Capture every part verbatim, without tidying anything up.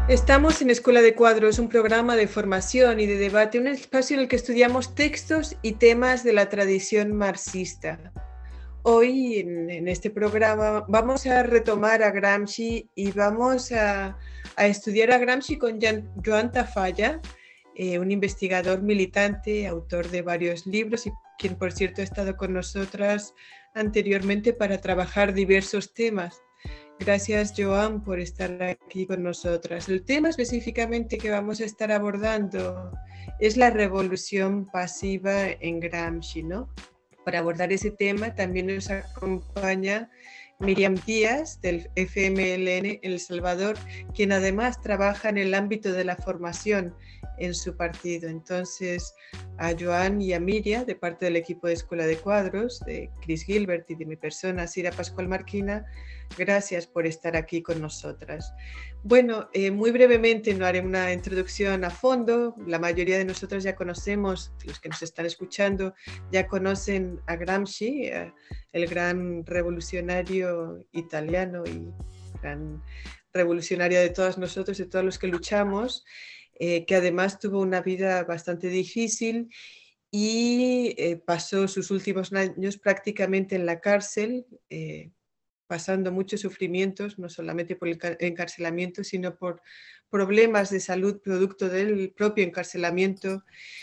Estamos en Escuela de Cuadros, un programa de formación y de debate, un espacio en el que estudiamos textos y temas de la tradición marxista. Hoy, en, en este programa, vamos a retomar a Gramsci y vamos a, a estudiar a Gramsci con Jan, Joan Tafalla, eh, un investigador militante, autor de varios libros y quien, por cierto, ha estado con nosotras anteriormente para trabajar diversos temas. Gracias, Joan, por estar aquí con nosotras. El tema específicamente que vamos a estar abordando es la revolución pasiva en Gramsci, ¿no? Para abordar ese tema también nos acompaña Miriam Díaz del F M L N El Salvador, quien además trabaja en el ámbito de la formación en su partido. Entonces, a Joan y a Miriam, de parte del equipo de Escuela de Cuadros, de Chris Gilbert y de mi persona, Sira Pascual Marquina, gracias por estar aquí con nosotras. Bueno, eh, muy brevemente no haré una introducción a fondo. La mayoría de nosotros ya conocemos, los que nos están escuchando, ya conocen a Gramsci, eh, el gran revolucionario italiano y gran revolucionario de todos nosotros, de todos los que luchamos, eh, que además tuvo una vida bastante difícil y eh, pasó sus últimos años prácticamente en la cárcel, eh, pasando muchos sufrimientos, no solamente por el encarcelamiento, sino por problemas de salud producto del propio encarcelamiento.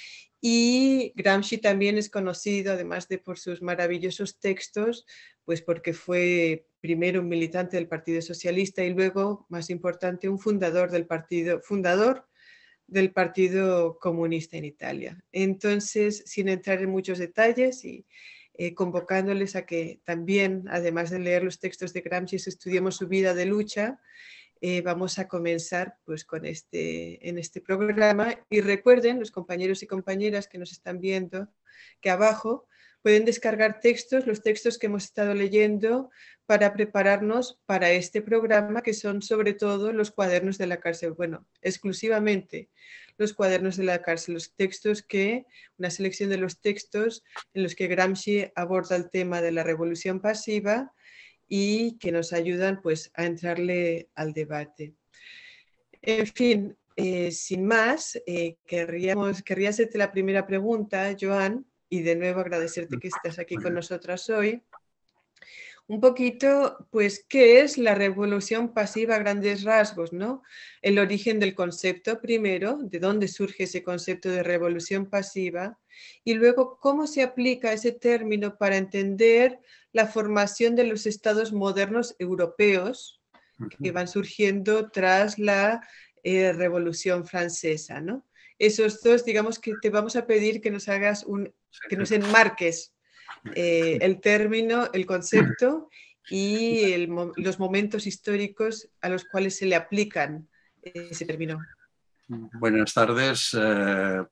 Y Gramsci también es conocido, además de por sus maravillosos textos, pues porque fue primero un militante del Partido Socialista y luego, más importante, un fundador del partido, fundador del Partido Comunista en Italia. Entonces, sin entrar en muchos detalles y eh, convocándoles a que también, además de leer los textos de Gramsci, estudiemos su vida de lucha, eh, vamos a comenzar pues, con este, en este programa. Y recuerden, los compañeros y compañeras que nos están viendo, que abajo pueden descargar textos, los textos que hemos estado leyendo para prepararnos para este programa, que son sobre todo los cuadernos de la cárcel. Bueno, exclusivamente los cuadernos de la cárcel, los textos que, una selección de los textos en los que Gramsci aborda el tema de la revolución pasiva y que nos ayudan pues, a entrarle al debate. En fin, eh, sin más, eh, querríamos, querría hacerte la primera pregunta, Joan, y de nuevo agradecerte que estás aquí con nosotras hoy. Un poquito, pues, ¿qué es la revolución pasiva a grandes rasgos, ¿no? El origen del concepto primero, de dónde surge ese concepto de revolución pasiva, y luego cómo se aplica ese término para entender la formación de los estados modernos europeos que van surgiendo tras la eh, Revolución Francesa, ¿no? Esos dos, digamos que te vamos a pedir que nos hagas un, que nos enmarques eh, el término, el concepto y el, los momentos históricos a los cuales se le aplican ese término. Buenas tardes. Eh,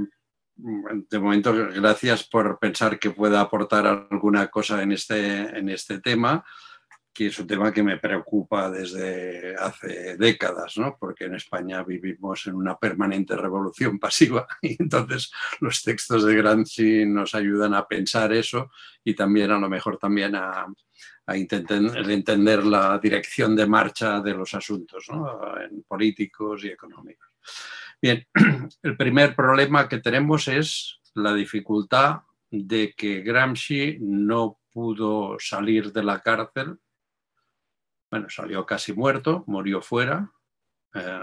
de momento, gracias por pensar que pueda aportar alguna cosa en este, en este tema, que es un tema que me preocupa desde hace décadas, ¿no? Porque en España vivimos en una permanente revolución pasiva y entonces los textos de Gramsci nos ayudan a pensar eso y también a lo mejor también a, a intentar entender la dirección de marcha de los asuntos, ¿no? En políticos y económicos. Bien, el primer problema que tenemos es la dificultad de que Gramsci no pudo salir de la cárcel. Bueno, salió casi muerto, murió fuera eh,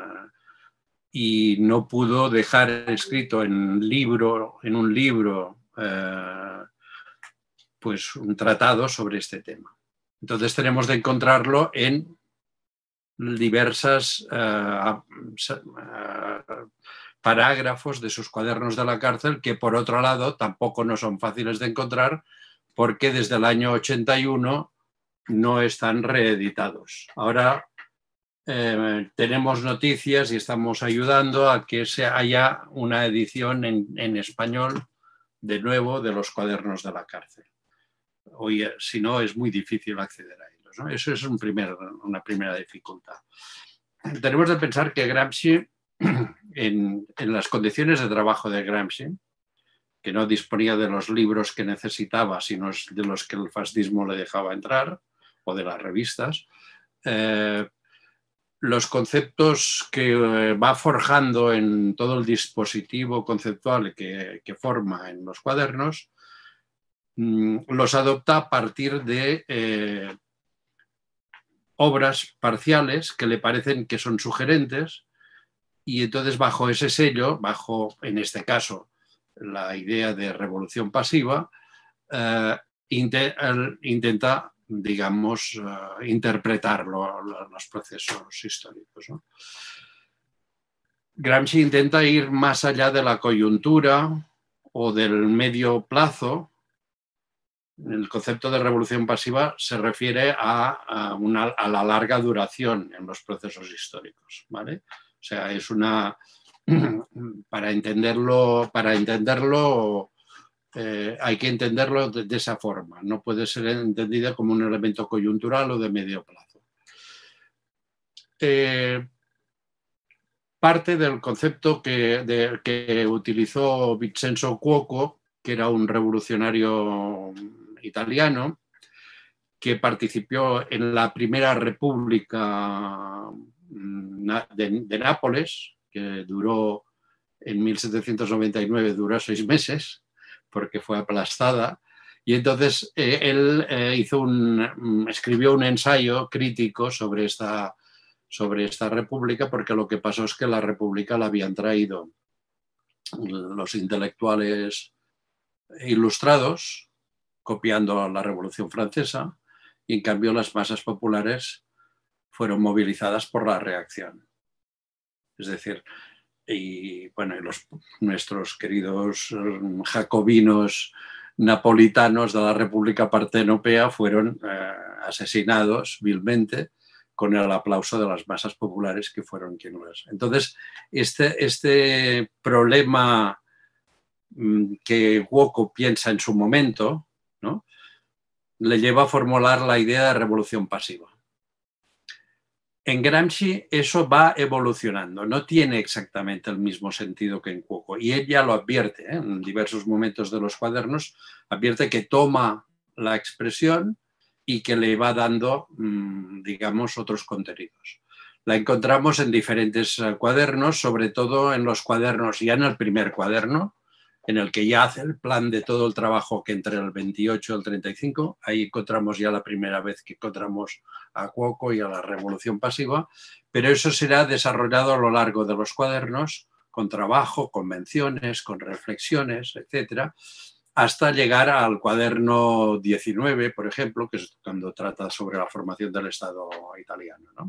y no pudo dejar escrito en, libro, en un libro eh, pues un tratado sobre este tema. Entonces tenemos de encontrarlo en diversas uh, uh, parágrafos de sus cuadernos de la cárcel que por otro lado tampoco no son fáciles de encontrar porque desde el año ochenta y uno no están reeditados. Ahora eh, tenemos noticias y estamos ayudando a que se haya una edición en, en español de nuevo de los cuadernos de la cárcel. Hoy, si no, es muy difícil acceder a ellos, ¿no? Eso es un primer, una primera dificultad. Tenemos de pensar que Gramsci, en, en las condiciones de trabajo de Gramsci, que no disponía de los libros que necesitaba, sino de los que el fascismo le dejaba entrar, o de las revistas, eh, los conceptos que va forjando en todo el dispositivo conceptual que, que forma en los cuadernos, los adopta a partir de eh, obras parciales que le parecen que son sugerentes, y entonces bajo ese sello, bajo, en este caso, la idea de revolución pasiva, eh, intenta, digamos, uh, interpretar lo, lo, los procesos históricos, ¿no? Gramsci intenta ir más allá de la coyuntura o del medio plazo. El concepto de revolución pasiva se refiere a, a, una, a la larga duración en los procesos históricos, ¿vale? O sea, es una... Para entenderlo, para entenderlo Eh, hay que entenderlo de, de esa forma, no puede ser entendida como un elemento coyuntural o de medio plazo. Eh, parte del concepto que, de, que utilizó Vincenzo Cuoco, que era un revolucionario italiano, que participó en la primera república de, de Nápoles, que duró en mil setecientos noventa y nueve, duró seis meses, porque fue aplastada, y entonces eh, él eh, hizo un, escribió un ensayo crítico sobre esta, sobre esta república, porque lo que pasó es que la república la habían traído los intelectuales ilustrados, copiando la Revolución Francesa, y en cambio las masas populares fueron movilizadas por la reacción. Es decir, y bueno, los, nuestros queridos jacobinos napolitanos de la República Partenopea fueron eh, asesinados vilmente con el aplauso de las masas populares, que fueron quienes. Entonces, este, este problema mmm, que Cuoco piensa en su momento, ¿no?, le lleva a formular la idea de revolución pasiva. En Gramsci eso va evolucionando, no tiene exactamente el mismo sentido que en Cuoco, y él ya lo advierte, ¿eh? En diversos momentos de los cuadernos, advierte que toma la expresión y que le va dando, digamos, otros contenidos. La encontramos en diferentes cuadernos, sobre todo en los cuadernos, ya en el primer cuaderno, en el que ya hace el plan de todo el trabajo que entre el veintiocho y el treinta y cinco, ahí encontramos ya la primera vez que encontramos a Cuoco y a la revolución pasiva, pero eso será desarrollado a lo largo de los cuadernos, con trabajo, con menciones, con reflexiones, etcétera, hasta llegar al cuaderno diecinueve, por ejemplo, que es cuando trata sobre la formación del Estado italiano, ¿no?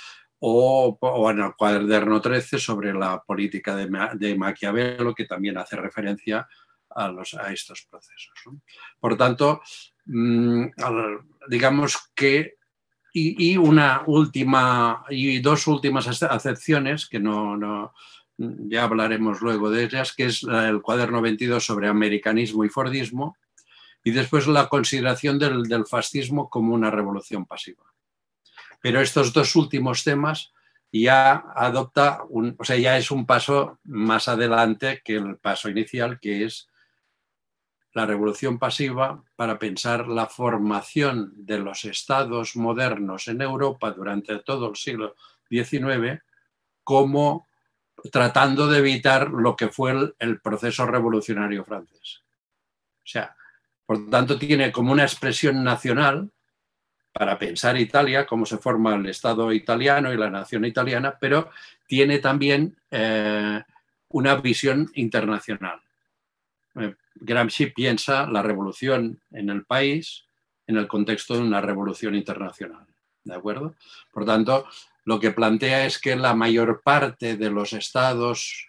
O, o en el cuaderno trece sobre la política de, de Maquiavelo, que también hace referencia a, los, a estos procesos, ¿no? Por tanto, mmm, digamos que, y, y una última, y dos últimas acepciones, que no, no, ya hablaremos luego de ellas, que es el cuaderno veintidós sobre americanismo y fordismo, y después la consideración del, del fascismo como una revolución pasiva. Pero estos dos últimos temas ya adopta, un, o sea, ya es un paso más adelante que el paso inicial, que es la revolución pasiva para pensar la formación de los estados modernos en Europa durante todo el siglo diecinueve, como tratando de evitar lo que fue el, el proceso revolucionario francés. O sea, por tanto, tiene como una expresión nacional para pensar Italia, cómo se forma el Estado italiano y la nación italiana, pero tiene también eh, una visión internacional. Eh, Gramsci piensa la revolución en el país en el contexto de una revolución internacional, ¿de acuerdo? Por tanto, lo que plantea es que la mayor parte de los estados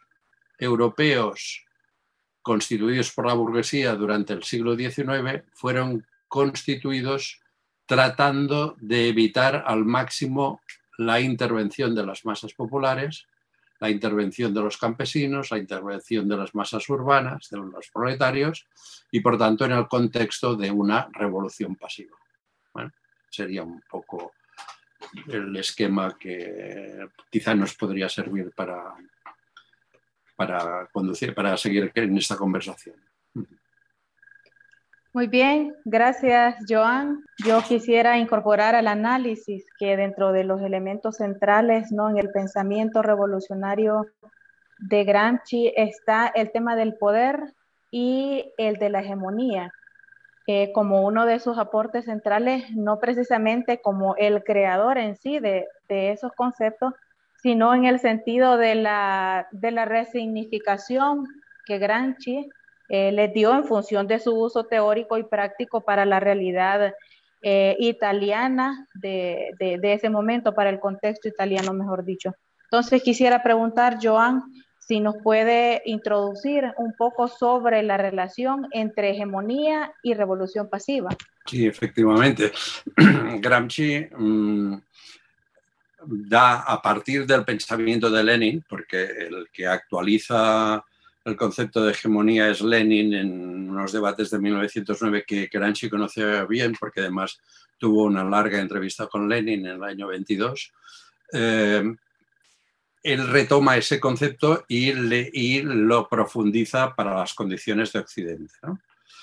europeos constituidos por la burguesía durante el siglo diecinueve fueron constituidos tratando de evitar al máximo la intervención de las masas populares, la intervención de los campesinos, la intervención de las masas urbanas, de los proletarios, y por tanto en el contexto de una revolución pasiva. Bueno, sería un poco el esquema que quizá nos podría servir para, para conducir, para seguir en esta conversación. Muy bien, gracias, Joan. Yo quisiera incorporar al análisis que dentro de los elementos centrales, ¿no?, en el pensamiento revolucionario de Gramsci está el tema del poder y el de la hegemonía, eh, como uno de sus aportes centrales, no precisamente como el creador en sí de, de esos conceptos, sino en el sentido de la, de la resignificación que Gramsci eh, les dio en función de su uso teórico y práctico para la realidad eh, italiana de, de, de ese momento, para el contexto italiano, mejor dicho. Entonces quisiera preguntar, Joan, si nos puede introducir un poco sobre la relación entre hegemonía y revolución pasiva. Sí, efectivamente. Gramsci mmm, da a partir del pensamiento de Lenin, porque el que actualiza el concepto de hegemonía es Lenin en unos debates de mil novecientos nueve que Gramsci conocía bien, porque además tuvo una larga entrevista con Lenin en el año veintidós. Eh, él retoma ese concepto y, le, y lo profundiza para las condiciones de Occidente, ¿no?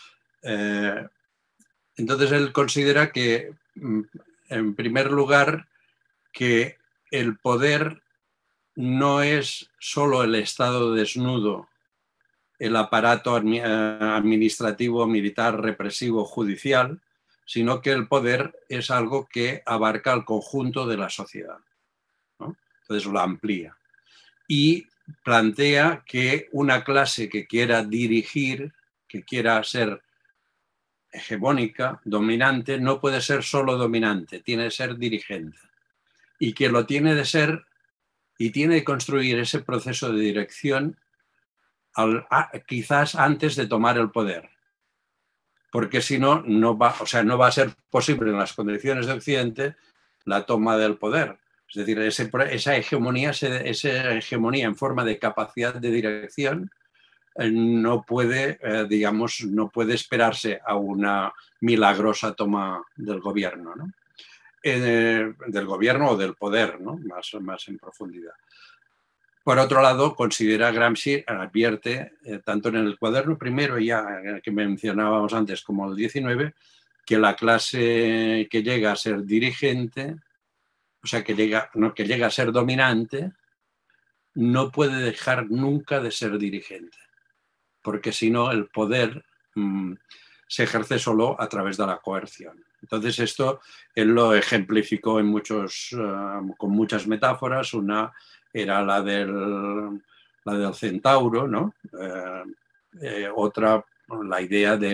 Eh, entonces él considera que, en primer lugar, que el poder no es solo el Estado desnudo, el aparato administrativo, militar, represivo, judicial, sino que el poder es algo que abarca el conjunto de la sociedad, ¿no? Entonces lo amplía. Y plantea que una clase que quiera dirigir, que quiera ser hegemónica, dominante, no puede ser solo dominante, tiene que ser dirigente. Y que lo tiene de ser y tiene que construir ese proceso de dirección al, a, quizás antes de tomar el poder. Porque si no, no va, o sea, no va a ser posible en las condiciones de Occidente la toma del poder. Es decir, ese, esa, hegemonía, esa hegemonía en forma de capacidad de dirección eh, no puede, eh, digamos, no puede esperarse a una milagrosa toma del gobierno, ¿no? Eh, del gobierno o del poder, ¿no? Más, más en profundidad. Por otro lado, considera Gramsci, advierte, eh, tanto en el cuaderno primero ya que mencionábamos antes como el diecinueve, que la clase que llega a ser dirigente, o sea, que llega, no, que llega a ser dominante, no puede dejar nunca de ser dirigente, porque si no el poder mmm, se ejerce solo a través de la coerción. Entonces esto él lo ejemplificó en muchos, uh, con muchas metáforas. Una era la del, la del centauro, ¿no? Eh, eh, otra, la idea de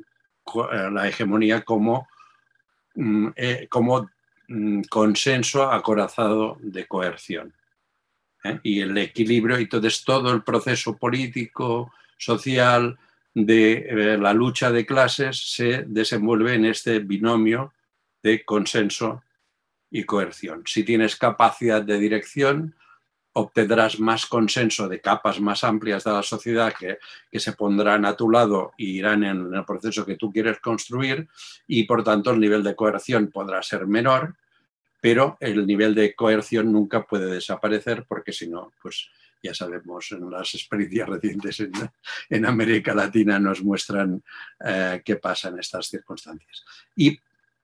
eh, la hegemonía como, mm, eh, como mm, consenso acorazado de coerción. ¿eh? Y el equilibrio, y entonces todo el proceso político, social, de eh, la lucha de clases se desenvuelve en este binomio de consenso y coerción. Si tienes capacidad de dirección, obtendrás más consenso de capas más amplias de la sociedad que, que se pondrán a tu lado y irán en el proceso que tú quieres construir, y por tanto el nivel de coerción podrá ser menor, pero el nivel de coerción nunca puede desaparecer, porque si no, pues ya sabemos, en las experiencias recientes en, en América Latina nos muestran eh, qué pasa en estas circunstancias. Y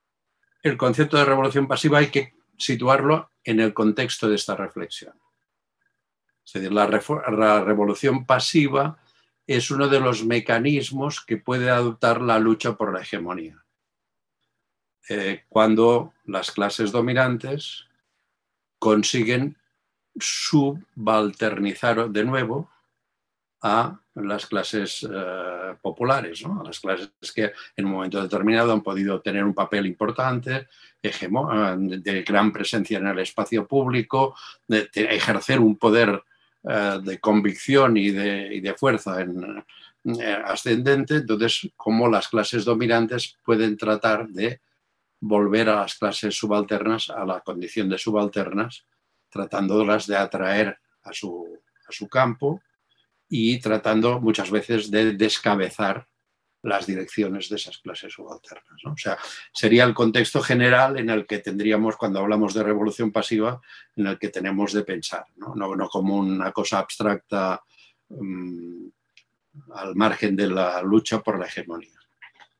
el concepto de revolución pasiva hay que situarlo en el contexto de esta reflexión. Es decir, la, la revolución pasiva es uno de los mecanismos que puede adoptar la lucha por la hegemonía. Eh, cuando las clases dominantes consiguen subalternizar de nuevo a las clases eh, populares, ¿no? A las clases que en un momento determinado han podido tener un papel importante, de gran presencia en el espacio público, de, de ejercer un poder eh, de convicción y de, y de fuerza en, eh, ascendente. Entonces, cómo las clases dominantes pueden tratar de volver a las clases subalternas a la condición de subalternas, tratándolas de atraer a su, a su campo y tratando muchas veces de descabezar las direcciones de esas clases subalternas, ¿no? O sea, sería el contexto general en el que tendríamos, cuando hablamos de revolución pasiva, en el que tenemos de pensar, no, no, no como una cosa abstracta um, al margen de la lucha por la hegemonía.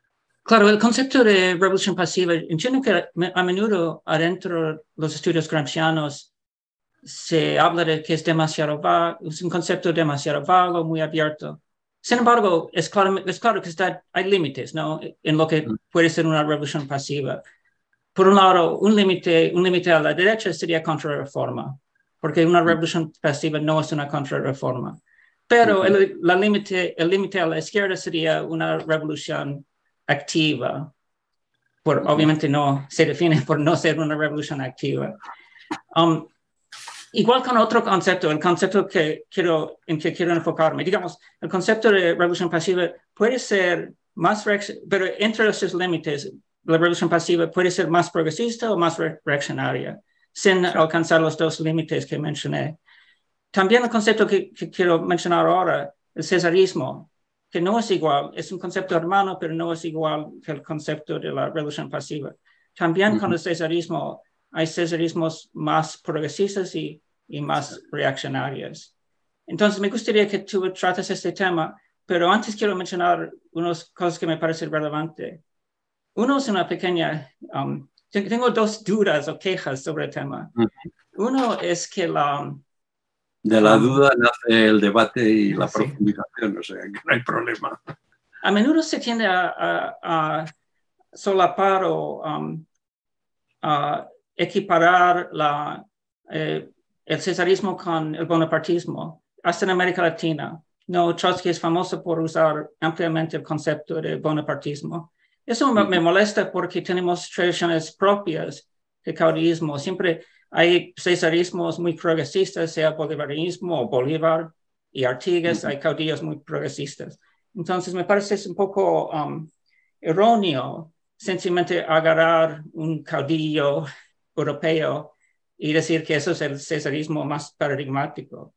Claro, el concepto de revolución pasiva, entiendo que a menudo adentro de los estudios gramscianos se habla de que es demasiado vago, es un concepto demasiado vago, muy abierto. Sin embargo, es claro, es claro que está, hay límites, ¿no?, en lo que puede ser una revolución pasiva. Por un lado, un límite un límite a la derecha sería contrarreforma, porque una revolución pasiva no es una contrarreforma. Pero el, la límite, el límite a la izquierda sería una revolución activa. Por, obviamente no se define por no ser una revolución activa. Um, igual con otro concepto, el concepto que quiero, en que quiero enfocarme. Digamos, el concepto de revolución pasiva puede ser más, pero entre esos límites, la revolución pasiva puede ser más progresista o más re reaccionaria, sin sí. alcanzar los dos límites que mencioné. También el concepto que, que quiero mencionar ahora, el cesarismo, que no es igual, es un concepto hermano, pero no es igual que el concepto de la revolución pasiva. También uh-huh. con el cesarismo hay cesarismos más progresistas y, y más reaccionarios. Entonces, me gustaría que tú trates este tema, pero antes quiero mencionar unas cosas que me parecen relevantes. Uno es una pequeña, um, tengo dos dudas o quejas sobre el tema. Uh-huh. Uno es que la... De la um, duda nace el debate y la sí. profundización, o sea, que no hay problema. A menudo se tiende a, a, a solapar o um, a equiparar la, eh, el cesarismo con el bonapartismo, hasta en América Latina. No, Trotsky es famoso por usar ampliamente el concepto de bonapartismo. Eso me, me molesta porque tenemos tradiciones propias de caudillismo. Siempre hay cesarismos muy progresistas, sea bolivarianismo o Bolívar y Artigas, uh-huh. hay caudillos muy progresistas. Entonces me parece es un poco um, erróneo sencillamente agarrar un caudillo europeo y decir que eso es el cesarismo más paradigmático.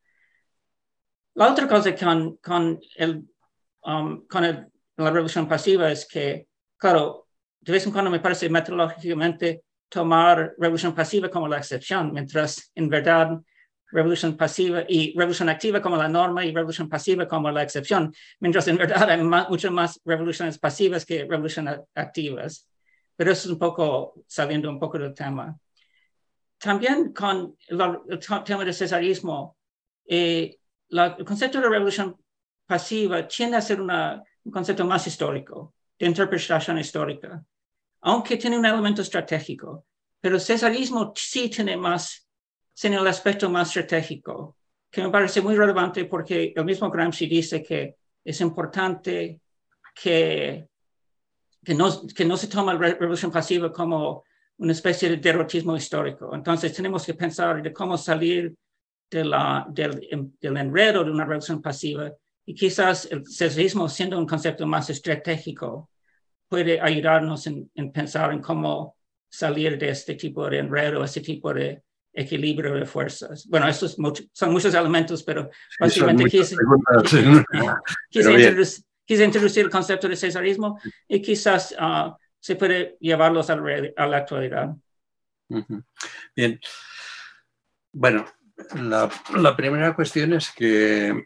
La otra cosa con, con, el, um, con el, la revolución pasiva es que, claro, de vez en cuando me parece metodológicamente tomar revolución pasiva como la excepción, mientras en verdad revolución pasiva y revolución activa como la norma y revolución pasiva como la excepción, mientras en verdad hay más, muchas más revoluciones pasivas que revoluciones activas. Pero eso es un poco saliendo un poco del tema. También con la, el tema del cesarismo, eh, la, el concepto de revolución pasiva tiende a ser una, un concepto más histórico, de interpretación histórica, aunque tiene un elemento estratégico. Pero el cesarismo sí tiene más, tiene el aspecto más estratégico, que me parece muy relevante porque el mismo Gramsci dice que es importante que, que, no, que no se toma la revolución pasiva como una especie de derrotismo histórico. Entonces tenemos que pensar de cómo salir de la, del, del enredo de una revolución pasiva y quizás el cesarismo, siendo un concepto más estratégico, puede ayudarnos en, en pensar en cómo salir de este tipo de enredo, este tipo de equilibrio de fuerzas. Bueno, estos mucho, son muchos elementos, pero básicamente quise, quise, quise, introducir, quise introducir el concepto de cesarismo y quizás uh, se puede llevarlos a la, a la actualidad. Uh-huh. Bien. Bueno, la, la primera cuestión es que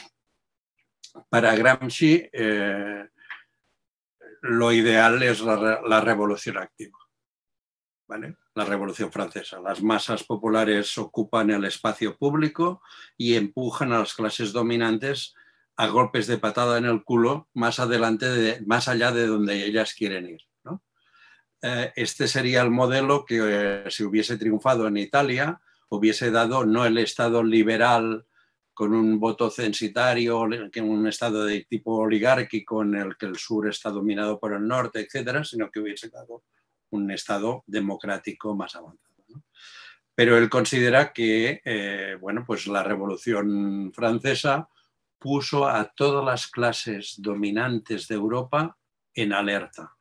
para Gramsci eh, lo ideal es la, la revolución activa, ¿vale? La Revolución Francesa. Las masas populares ocupan el espacio público y empujan a las clases dominantes a golpes de patada en el culo más adelante, de, más allá de donde ellas quieren ir, ¿no? Eh, este sería el modelo que eh, si hubiese triunfado en Italia hubiese dado no el Estado liberal con un voto censitario, un Estado de tipo oligárquico en el que el sur está dominado por el norte, etcétera, sino que hubiese dado un Estado democrático más avanzado, ¿no? Pero él considera que eh, bueno, pues la Revolución Francesa puso a todas las clases dominantes de Europa en alerta.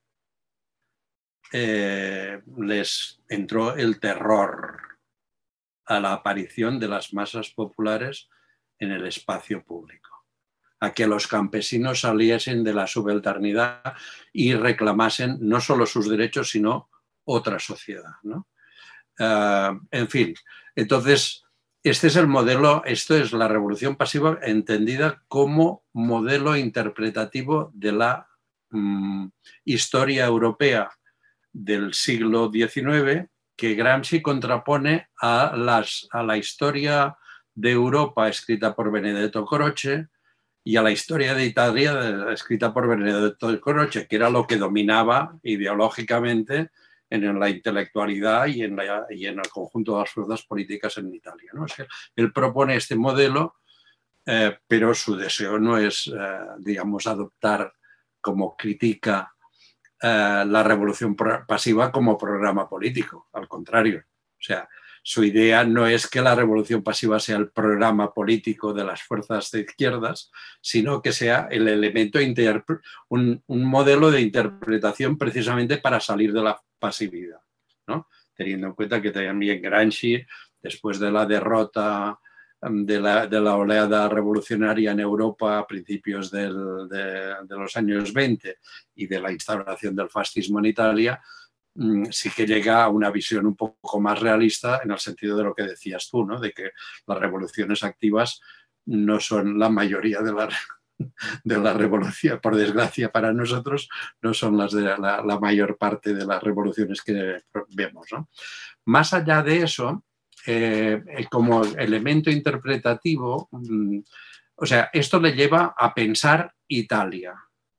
Eh, les entró el terror a la aparición de las masas populares en el espacio público, a que los campesinos saliesen de la subalternidad y reclamasen no solo sus derechos, sino otra sociedad, ¿no? Uh, en fin, entonces, este es el modelo, esto es la revolución pasiva entendida como modelo interpretativo de la mmm, historia europea del siglo diecinueve que Gramsci contrapone a, las, a la historia de Europa escrita por Benedetto Croce y a la historia de Italia escrita por Benedetto Croce, que era lo que dominaba ideológicamente en la intelectualidad y en, la, y en el conjunto de las fuerzas políticas en Italia, ¿no? O sea, él propone este modelo, eh, pero su deseo no es, eh, digamos, adoptar como critica eh, la revolución pasiva como programa político, al contrario. O sea, su idea no es que la revolución pasiva sea el programa político de las fuerzas de izquierdas, sino que sea el elemento, un, un modelo de interpretación precisamente para salir de la pasividad, ¿no? Teniendo en cuenta que también Gramsci, después de la derrota de la, de la oleada revolucionaria en Europa a principios del, de, de los años veinte y de la instauración del fascismo en Italia, sí que llega a una visión un poco más realista en el sentido de lo que decías tú, ¿no? De que las revoluciones activas no son la mayoría de la, de la revolución, por desgracia para nosotros, no son las de la, la mayor parte de las revoluciones que vemos, ¿no? Más allá de eso, eh, como elemento interpretativo, o sea, esto le lleva a pensar Italia.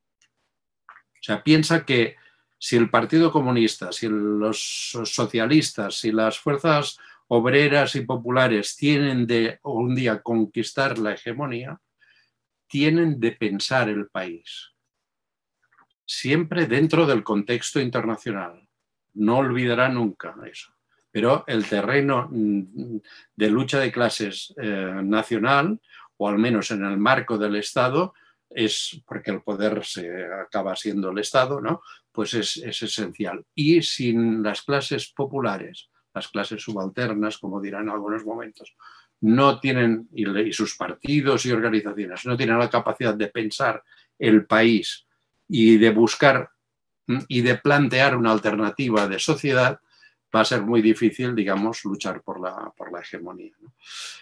O sea, piensa que si el Partido Comunista, si los socialistas, si las fuerzas obreras y populares tienen de un día conquistar la hegemonía, tienen de pensar el país, siempre dentro del contexto internacional. No olvidará nunca eso. Pero el terreno de lucha de clases eh, nacional, o al menos en el marco del Estado, es porque el poder se acaba siendo el Estado, ¿no? Pues es, es esencial. Y sin las clases populares, las clases subalternas, como dirán en algunos momentos, no tienen, y sus partidos y organizaciones, no tienen la capacidad de pensar el país y de buscar y de plantear una alternativa de sociedad, va a ser muy difícil, digamos, luchar por la, por la hegemonía, ¿no?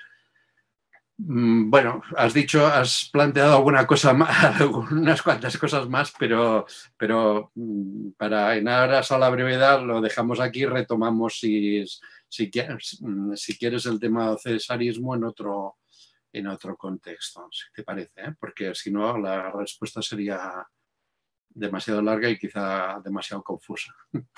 Bueno, has dicho, has planteado alguna cosa más, unas cuantas cosas más, pero, pero para en aras a la brevedad lo dejamos aquí, retomamos si, si, quieres, si quieres el tema del cesarismo en otro, en otro contexto, si te parece, ¿eh? Porque si no la respuesta sería demasiado larga y quizá demasiado confusa.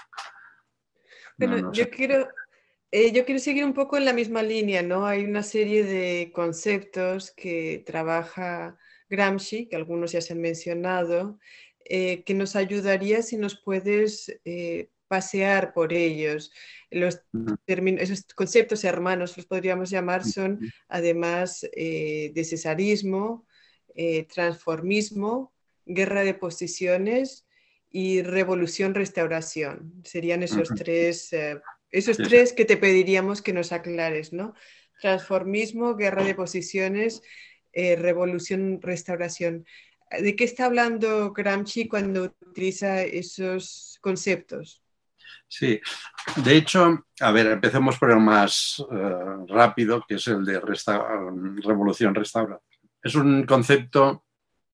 Bueno, no, no yo sé. quiero... Eh, yo quiero seguir un poco en la misma línea, ¿no? Hay una serie de conceptos que trabaja Gramsci, que algunos ya se han mencionado, eh, que nos ayudaría si nos puedes eh, pasear por ellos. Los términos, esos conceptos hermanos, los podríamos llamar, son además eh, de cesarismo, eh, transformismo, guerra de posiciones y revolución-restauración. Serían esos tres eh, Esos Sí, sí. tres que te pediríamos que nos aclares, ¿no? Transformismo, guerra de posiciones, eh, revolución, restauración. ¿De qué está hablando Gramsci cuando utiliza esos conceptos? Sí, de hecho, a ver, empecemos por el más uh, rápido, que es el de resta revolución restauración. Es un concepto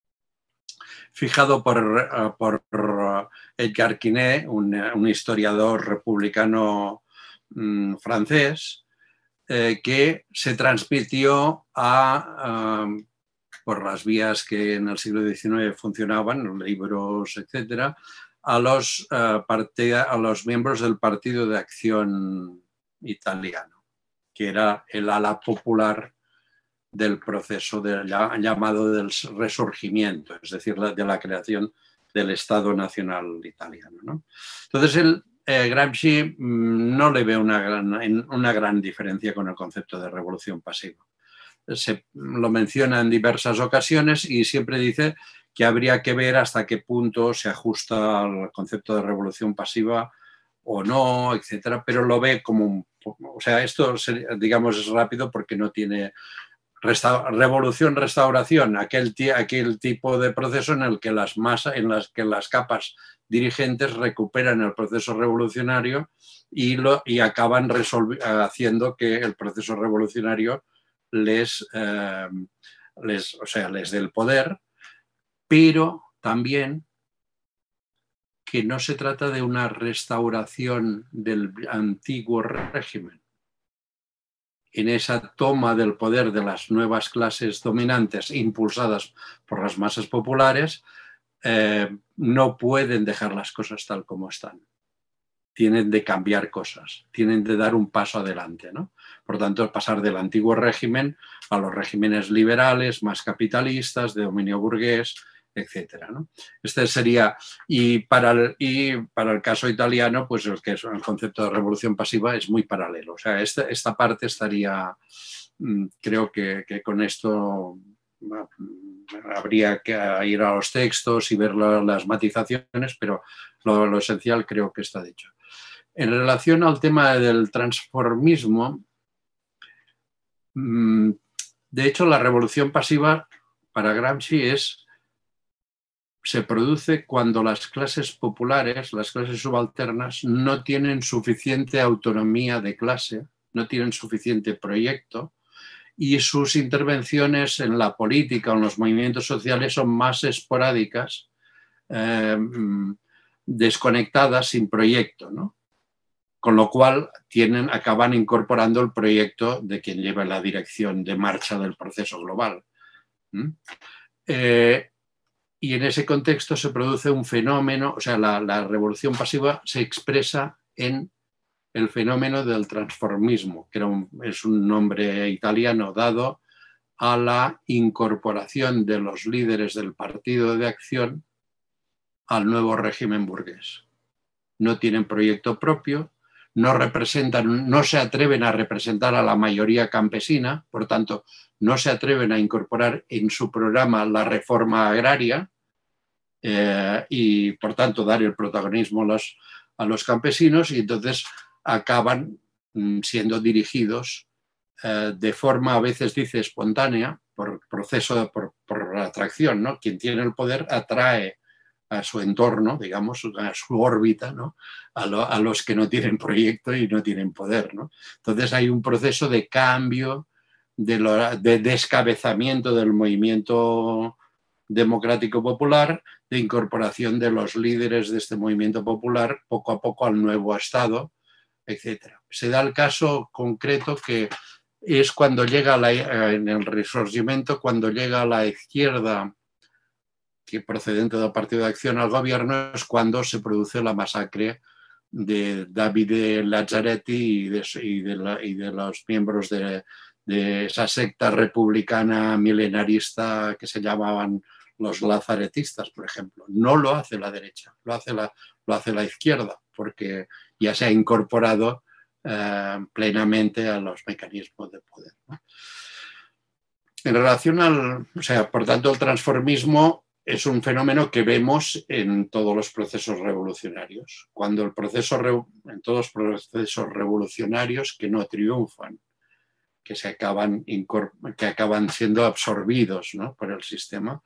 fijado por, uh, por Edgar Quinet, un, un historiador republicano um, francés, eh, que se transmitió a, um, por las vías que en el siglo diecinueve funcionaban, los libros, etcétera, a los, uh, partida, a los miembros del Partido de Acción Italiano, que era el ala popular del proceso del llamado del resurgimiento, es decir, de la creación del Estado Nacional Italiano, ¿no? Entonces, el eh, Gramsci no le ve una gran, una gran diferencia con el concepto de revolución pasiva. Se lo menciona en diversas ocasiones y siempre dice que habría que ver hasta qué punto se ajusta al concepto de revolución pasiva o no, etcétera, pero lo ve como un, o sea, esto digamos es rápido porque no tiene resta, revolución, restauración, aquel, aquel tipo de proceso en el que las masas, en las que las capas dirigentes recuperan el proceso revolucionario y, lo, y acaban haciendo que el proceso revolucionario les, eh, les, o sea, les dé el poder, pero también que no se trata de una restauración del antiguo régimen. En esa toma del poder de las nuevas clases dominantes impulsadas por las masas populares, eh, no pueden dejar las cosas tal como están. Tienen de cambiar cosas, tienen de dar un paso adelante, ¿no? Por tanto, pasar del antiguo régimen a los regímenes liberales, más capitalistas, de dominio burgués, etcétera, ¿no? Este sería, y para, el, y para el caso italiano, pues el que es el concepto de revolución pasiva es muy paralelo. O sea, esta, esta parte estaría, creo que, que con esto habría que ir a los textos y ver las matizaciones, pero lo, lo esencial creo que está dicho. En relación al tema del transformismo, de hecho, la revolución pasiva para Gramsci es, se produce cuando las clases populares, las clases subalternas, no tienen suficiente autonomía de clase, no tienen suficiente proyecto y sus intervenciones en la política o en los movimientos sociales son más esporádicas, eh, desconectadas, sin proyecto, ¿no? Con lo cual tienen, acaban incorporando el proyecto de quien lleva la dirección de marcha del proceso global. ¿Mm? Eh, y en ese contexto se produce un fenómeno, o sea, la, la revolución pasiva se expresa en el fenómeno del transformismo, que era un, es un nombre italiano dado a la incorporación de los líderes del Partido de Acción al nuevo régimen burgués. No tienen proyecto propio, no representan, no se atreven a representar a la mayoría campesina, por tanto, no se atreven a incorporar en su programa la reforma agraria eh, y, por tanto, dar el protagonismo a los, a los campesinos, y entonces acaban mm, siendo dirigidos eh, de forma, a veces dice, espontánea, por proceso, por, por atracción, ¿no? Quien tiene el poder atrae a su entorno, digamos, a su órbita, ¿no? a, lo, a los que no tienen proyecto y no tienen poder, ¿no? Entonces hay un proceso de cambio, de, lo, de descabezamiento del movimiento democrático popular, de incorporación de los líderes de este movimiento popular poco a poco al nuevo Estado, etcétera. Se da el caso concreto que es cuando llega la, en el Risorgimento, cuando llega la izquierda que procedente del Partido de Acción al gobierno, es cuando se produce la masacre de Davide Lazzaretti y de, y de, la, y de los miembros de, de esa secta republicana milenarista que se llamaban los lazaretistas, por ejemplo. No lo hace la derecha, lo hace la, lo hace la izquierda, porque ya se ha incorporado eh, plenamente a los mecanismos de poder, ¿no? En relación al, o sea, por tanto, el transformismo es un fenómeno que vemos en todos los procesos revolucionarios. Cuando el proceso, en todos los procesos revolucionarios que no triunfan, que, se acaban, que acaban siendo absorbidos, ¿no? por el sistema,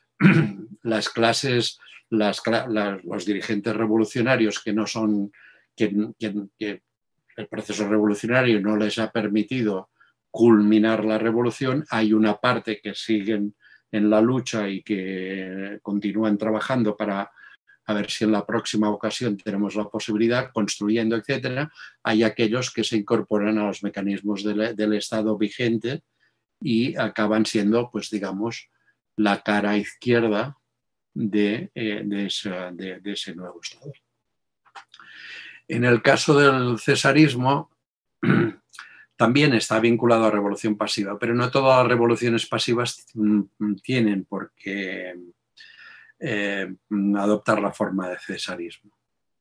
las clases, las, las, los dirigentes revolucionarios que no son, que, que, que el proceso revolucionario no les ha permitido culminar la revolución, hay una parte que siguen en la lucha y que continúan trabajando para a ver si en la próxima ocasión tenemos la posibilidad, construyendo, etcétera. Hay aquellos que se incorporan a los mecanismos del, del Estado vigente y acaban siendo, pues digamos, la cara izquierda de, de, esa, de, de ese nuevo Estado. En el caso del cesarismo, también está vinculado a revolución pasiva, pero no todas las revoluciones pasivas tienen por qué eh, adoptar la forma de cesarismo.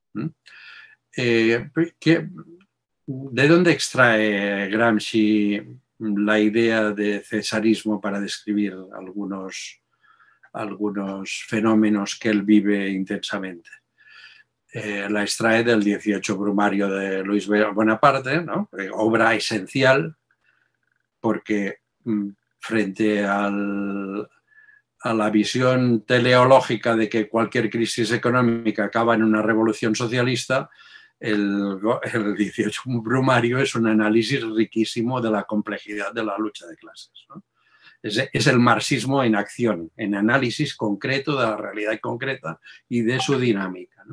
Eh, ¿qué, ¿De dónde extrae Gramsci la idea de cesarismo para describir algunos, algunos fenómenos que él vive intensamente? Eh, la extrae del dieciocho Brumario de Luis Bonaparte, ¿no? Eh, obra esencial, porque mm, frente al, a la visión teleológica de que cualquier crisis económica acaba en una revolución socialista, el, el dieciocho Brumario es un análisis riquísimo de la complejidad de la lucha de clases, ¿no? Es, es el marxismo en acción, en análisis concreto de la realidad concreta y de su dinámica, ¿no?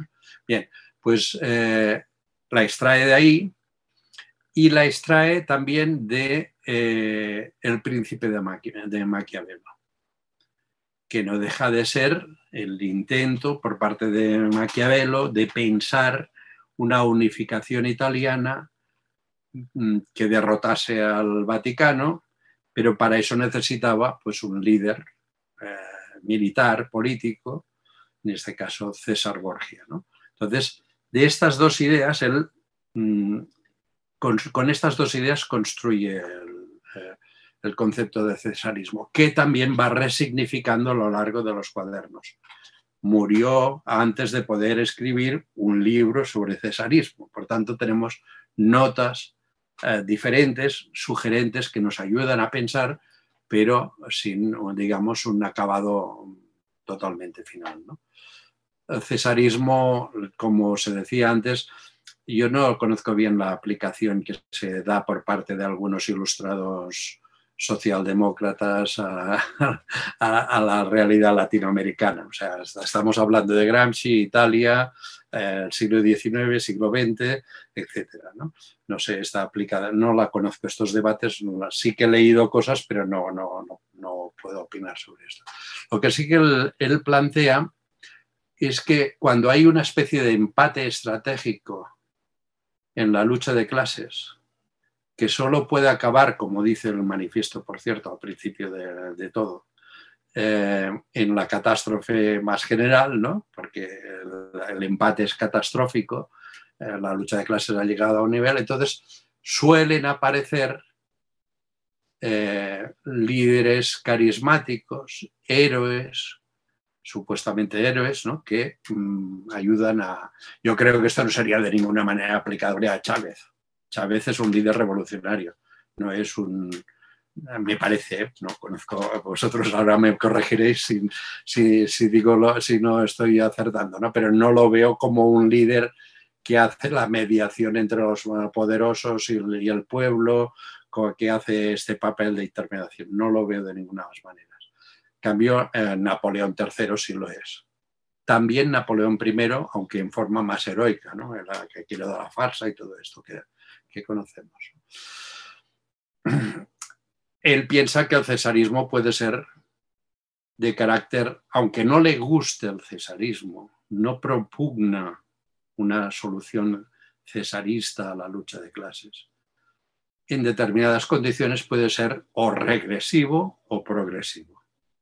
Bien, pues eh, la extrae de ahí y la extrae también de eh, El Príncipe de, Maqui de Maquiavelo, que no deja de ser el intento por parte de Maquiavelo de pensar una unificación italiana que derrotase al Vaticano, pero para eso necesitaba pues, un líder eh, militar, político, en este caso César Borgia, ¿no? Entonces, de estas dos ideas, él, mmm, con, con estas dos ideas construye el, eh, el concepto de cesarismo, que también va resignificando a lo largo de los cuadernos. Murió antes de poder escribir un libro sobre cesarismo, por tanto tenemos notas eh, diferentes, sugerentes, que nos ayudan a pensar, pero sin, digamos, un acabado totalmente final, ¿no? El cesarismo, como se decía antes, yo no conozco bien la aplicación que se da por parte de algunos ilustrados socialdemócratas a, a, a la realidad latinoamericana. O sea, estamos hablando de Gramsci, Italia, eh, siglo diecinueve, siglo veinte, etcétera, ¿no? No sé, está aplicada, no la conozco, estos debates, sí que he leído cosas, pero no, no, no, no puedo opinar sobre esto. Lo que sí que él, él plantea es que cuando hay una especie de empate estratégico en la lucha de clases, que solo puede acabar, como dice el manifiesto, por cierto, al principio de, de todo, eh, en la catástrofe más general, ¿no? Porque el, el empate es catastrófico, eh, la lucha de clases ha llegado a un nivel, entonces suelen aparecer eh, líderes carismáticos, héroes, supuestamente héroes, ¿no? Que mmm, ayudan a... Yo creo que esto no sería de ninguna manera aplicable a Chávez. Chávez es un líder revolucionario, no es un... Me parece, no conozco, vosotros ahora me corregiréis si, si, si, digo lo, si no estoy acertando, ¿no? Pero no lo veo como un líder que hace la mediación entre los poderosos y el, y el pueblo, que hace este papel de intermediación. No lo veo de ninguna manera. En cambio, eh, Napoleón tercero sí lo es. También Napoleón primero, aunque en forma más heroica, ¿no? La que quiere dar la farsa y todo esto que, que conocemos. Él piensa que el cesarismo puede ser de carácter, aunque no le guste el cesarismo, no propugna una solución cesarista a la lucha de clases. En determinadas condiciones puede ser o regresivo o progresivo.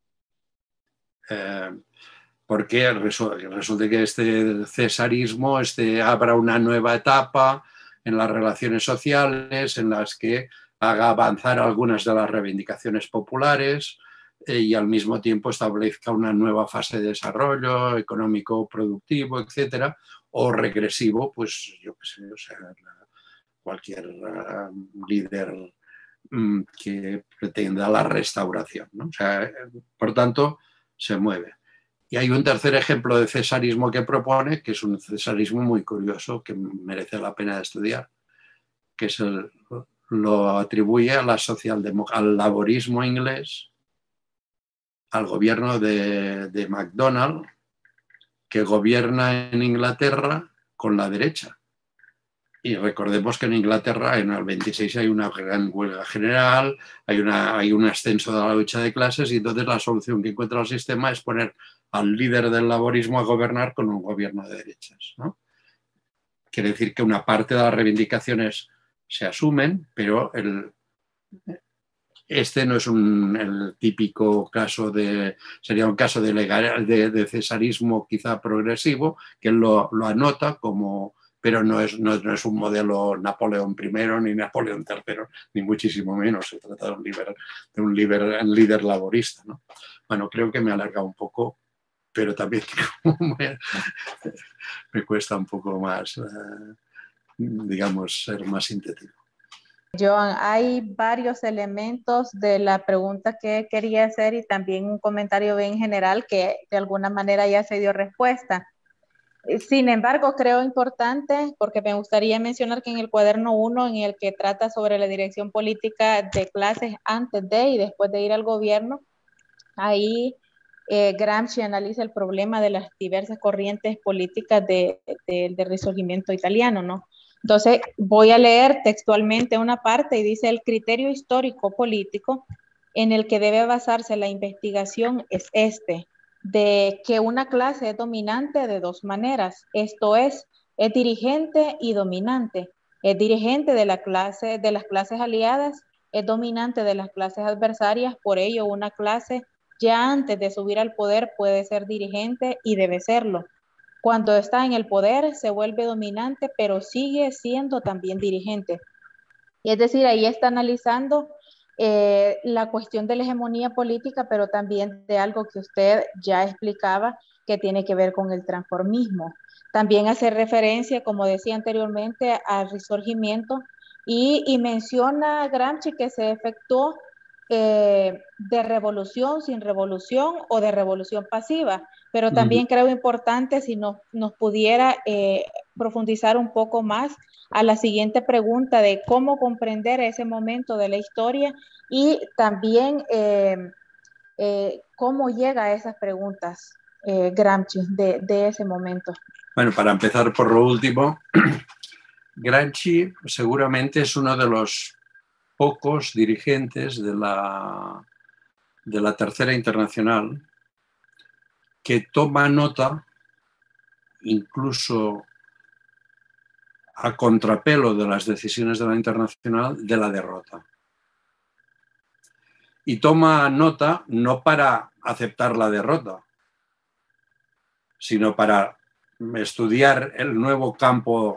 Eh, porque resulta que este cesarismo este, abra una nueva etapa en las relaciones sociales, en las que haga avanzar algunas de las reivindicaciones populares eh, y al mismo tiempo establezca una nueva fase de desarrollo económico, productivo, etcétera, o regresivo, pues yo qué sé, o sea, cualquier uh, líder um, que pretenda la restauración, ¿no? O sea, por tanto, se mueve. Y hay un tercer ejemplo de cesarismo que propone, que es un cesarismo muy curioso, que merece la pena de estudiar, que es el, lo atribuye a la socialdemocracia, al laborismo inglés, al gobierno de, de MacDonald, que gobierna en Inglaterra con la derecha. Y recordemos que en Inglaterra en el veintiséis hay una gran huelga general, hay, una, hay un ascenso de la lucha de clases y entonces la solución que encuentra el sistema es poner al líder del laborismo a gobernar con un gobierno de derechas, ¿no? Quiere decir que una parte de las reivindicaciones se asumen, pero el, este no es un, el típico caso de, sería un caso de, legal, de, de cesarismo quizá progresivo, que él lo, lo anota como... pero no es, no, no es un modelo Napoleón primero ni Napoleón tercero, ni muchísimo menos. Se trata de un líder, de un líder, un líder laborista, ¿no? Bueno, creo que me he alargado un poco, pero también me, me cuesta un poco más, eh, digamos, ser más sintético. Joan, hay varios elementos de la pregunta que quería hacer y también un comentario bien general que de alguna manera ya se dio respuesta. Sin embargo, creo importante, porque me gustaría mencionar que en el cuaderno uno, en el que trata sobre la dirección política de clases antes de y después de ir al gobierno, ahí eh, Gramsci analiza el problema de las diversas corrientes políticas de, de, del Risorgimento italiano, ¿no? Entonces, voy a leer textualmente una parte y dice: el criterio histórico político en el que debe basarse la investigación es este, de que una clase es dominante de dos maneras, esto es, es dirigente y dominante. Es dirigente de, la clase, de las clases aliadas, es dominante de las clases adversarias, por ello una clase ya antes de subir al poder puede ser dirigente y debe serlo. Cuando está en el poder se vuelve dominante, pero sigue siendo también dirigente. Y es decir, ahí está analizando eh, la cuestión de la hegemonía política, pero también de algo que usted ya explicaba, que tiene que ver con el transformismo. También hace referencia, como decía anteriormente, al Risorgimiento y, y menciona Gramsci que se efectuó eh, de revolución sin revolución o de revolución pasiva, pero también uh-huh. creo importante si nos, nos pudiera eh, profundizar un poco más a la siguiente pregunta de cómo comprender ese momento de la historia y también eh, eh, cómo llega a esas preguntas eh, Gramsci de, de ese momento. Bueno, para empezar por lo último, Gramsci seguramente es uno de los pocos dirigentes de la, de la Tercera Internacional que toma nota, incluso a contrapelo de las decisiones de la Internacional, de la derrota. Y toma nota no para aceptar la derrota, sino para estudiar el nuevo campo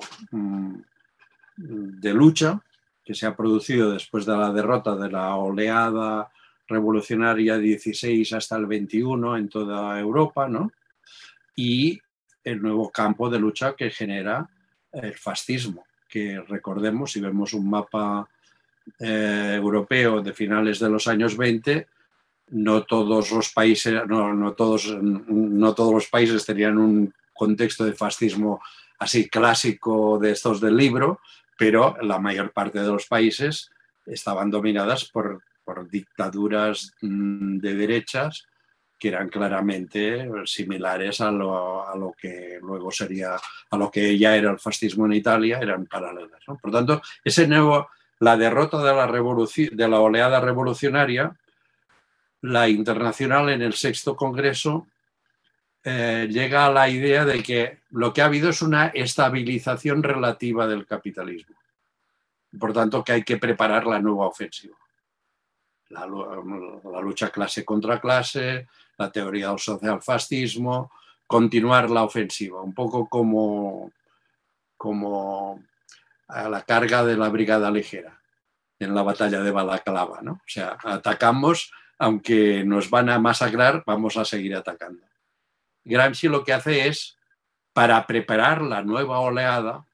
de lucha que se ha producido después de la derrota de la oleada revolucionaria dieciséis hasta el veintiuno en toda Europa, ¿no? Y el nuevo campo de lucha que genera el fascismo, que recordemos, si vemos un mapa eh, europeo de finales de los años veinte, no todos los países, no, no, todos, no todos los países tenían un contexto de fascismo así clásico de estos del libro, pero la mayor parte de los países estaban dominadas por, por dictaduras de derechas que eran claramente similares a lo, a lo que luego sería, a lo que ya era el fascismo en Italia, eran paralelas, ¿no? Por tanto, ese nuevo, la derrota de la, revolución, de la oleada revolucionaria, la Internacional en el sexto congreso eh, llega a la idea de que lo que ha habido es una estabilización relativa del capitalismo. Por tanto, que hay que preparar la nueva ofensiva. La, la lucha clase contra clase, la teoría del socialfascismo, continuar la ofensiva, un poco como, como a la carga de la brigada ligera en la batalla de Balaclava, ¿no? O sea, atacamos, aunque nos van a masacrar, vamos a seguir atacando. Gramsci lo que hace es, para preparar la nueva oleada,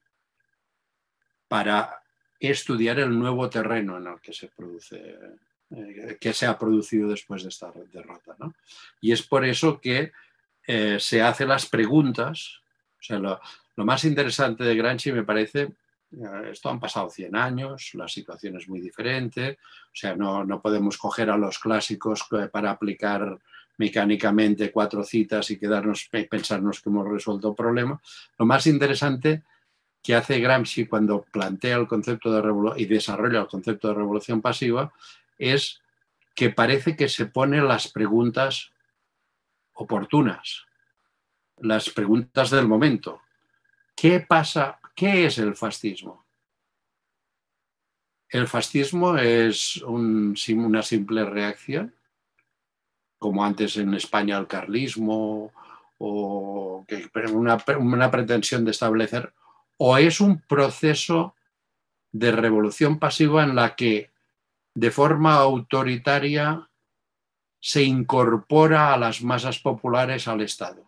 para estudiar el nuevo terreno en el que se produce, eh, que se ha producido después de esta derrota, ¿no? Y es por eso que eh, se hacen las preguntas. O sea, lo, lo más interesante de Gramsci me parece, eh, esto han pasado cien años, la situación es muy diferente, o sea, no, no podemos coger a los clásicos para aplicar mecánicamente cuatro citas y quedarnos pensarnos que hemos resuelto el problema. Lo más interesante que hace Gramsci cuando plantea el concepto de revolución y desarrolla el concepto de revolución pasiva es que parece que se ponen las preguntas oportunas, las preguntas del momento. ¿Qué pasa? ¿Qué es el fascismo? El fascismo es un, una simple reacción, como antes en España el carlismo, o que una, una pretensión de establecer, o es un proceso de revolución pasiva en la que de forma autoritaria se incorpora a las masas populares al Estado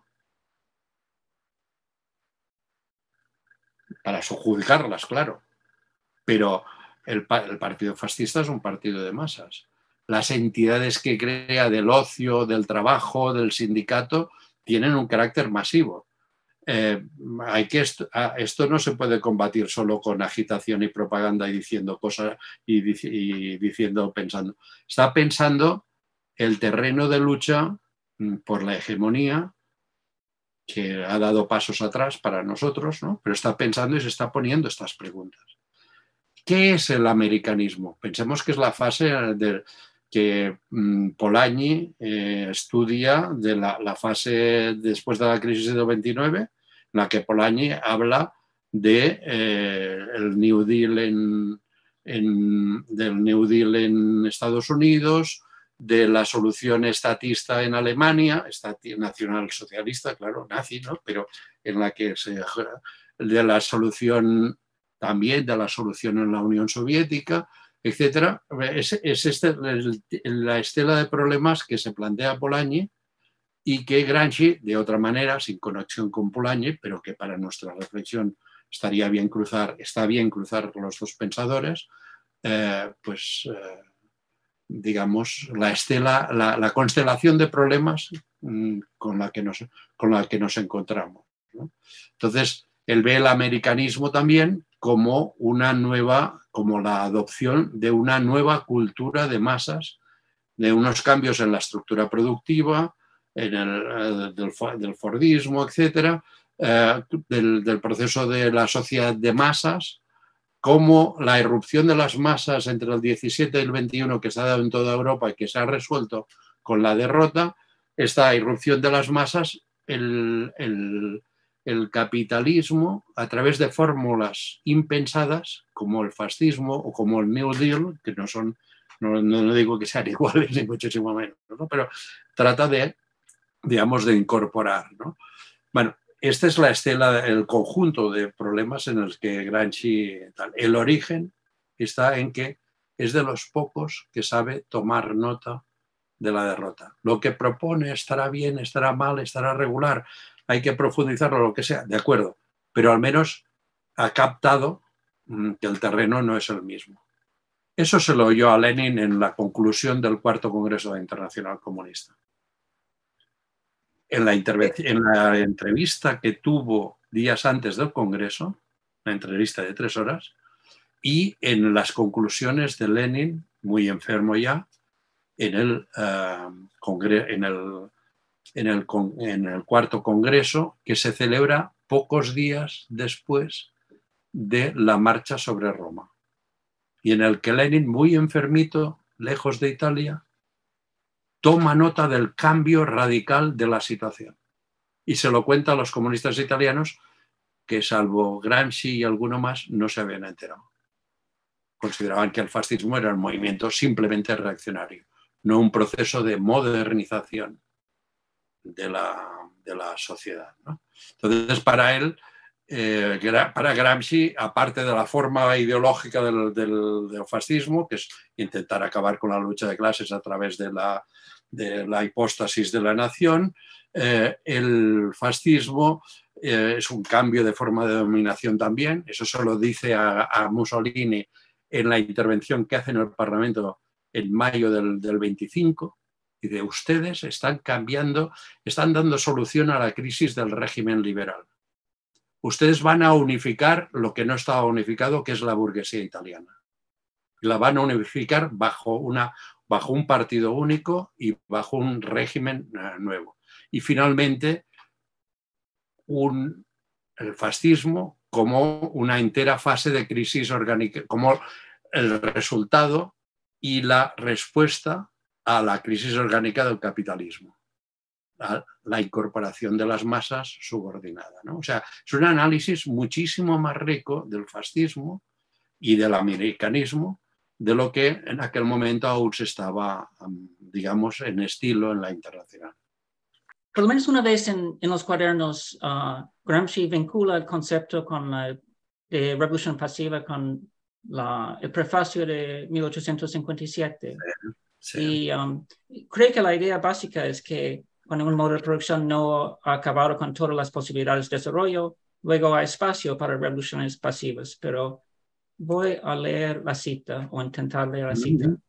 para subjugarlas, claro, pero el, el partido fascista es un partido de masas. Las entidades que crea del ocio, del trabajo, del sindicato tienen un carácter masivo. Eh, hay que esto, esto no se puede combatir solo con agitación y propaganda y diciendo cosas y, y diciendo, pensando. Está pensando el terreno de lucha por la hegemonía, que ha dado pasos atrás para nosotros, ¿no? Pero está pensando y se está poniendo estas preguntas. ¿Qué es el americanismo? Pensemos que es la fase de, que mm, Polanyi eh, estudia de la, la fase después de la crisis del veintinueve, en la que Polanyi habla de, eh, el New Deal en, en, del New Deal en Estados Unidos, de la solución estatista en Alemania, nacionalsocialista, claro, nazi, ¿no? Pero en la que se, de la solución también de la solución en la Unión Soviética, etcétera. Es, es este, el, la estela de problemas que se plantea Polanyi y que Gramsci, de otra manera, sin conexión con Polanyi, pero que para nuestra reflexión estaría bien cruzar, está bien cruzar los dos pensadores, eh, pues... Eh, digamos, la estela, la, la constelación de problemas mmm, con, la que nos, con la que nos encontramos, ¿no? Entonces, él ve el americanismo también como una nueva, como la adopción de una nueva cultura de masas, de unos cambios en la estructura productiva, en el, del, del Fordismo, etcétera, eh, del, del proceso de la sociedad de masas, como la irrupción de las masas entre el diecisiete y el veintiuno que se ha dado en toda Europa y que se ha resuelto con la derrota, esta irrupción de las masas, el, el, el capitalismo, a través de fórmulas impensadas, como el fascismo o como el New Deal, que no son, no, no digo que sean iguales ni muchísimo menos, ¿no? Pero trata de, digamos, de incorporar, ¿no? Bueno, esta es la estela, el conjunto de problemas en los que Gramsci... Tal. El origen está en que es de los pocos que sabe tomar nota de la derrota. Lo que propone estará bien, estará mal, estará regular, hay que profundizarlo, lo que sea, de acuerdo, pero al menos ha captado que el terreno no es el mismo. Eso se lo oyó a Lenin en la conclusión del cuarto Congreso de la Internacional Comunista. En la, en la entrevista que tuvo días antes del Congreso, una entrevista de tres horas, y en las conclusiones de Lenin, muy enfermo ya, en el, uh, congre en el, en el, en el cuarto Congreso, que se celebra pocos días después de la marcha sobre Roma, y en el que Lenin, muy enfermito, lejos de Italia, toma nota del cambio radical de la situación. Y se lo cuenta a los comunistas italianos que, salvo Gramsci y alguno más, no se habían enterado. Consideraban que el fascismo era un movimiento simplemente reaccionario, no un proceso de modernización de la, de la sociedad, ¿no? Entonces, para él, eh, para Gramsci, aparte de la forma ideológica del, del, del fascismo, que es intentar acabar con la lucha de clases a través de la de la hipóstasis de la nación, eh, el fascismo eh, es un cambio de forma de dominación también. Eso se lo dice a, a Mussolini en la intervención que hace en el Parlamento en mayo del, del veinticinco. Dice, ustedes están cambiando, están dando solución a la crisis del régimen liberal. Ustedes van a unificar lo que no estaba unificado, que es la burguesía italiana. La van a unificar bajo una bajo un partido único y bajo un régimen uh, nuevo. Y finalmente, un, el fascismo como una entera fase de crisis orgánica, como el resultado y la respuesta a la crisis orgánica del capitalismo, a la incorporación de las masas subordinada, ¿no? O sea, es un análisis muchísimo más rico del fascismo y del americanismo de lo que en aquel momento aún se estaba, digamos, en estilo en la internacional. Por lo menos una vez en, en los cuadernos, uh, Gramsci vincula el concepto con la, de revolución pasiva con la, el prefacio de mil ochocientos cincuenta y siete. Sí, sí. Y um, cree que la idea básica es que cuando un modo de producción no ha acabado con todas las posibilidades de desarrollo, luego hay espacio para revoluciones pasivas, pero voy a leer la cita o intentar leer la cita. Uh-huh.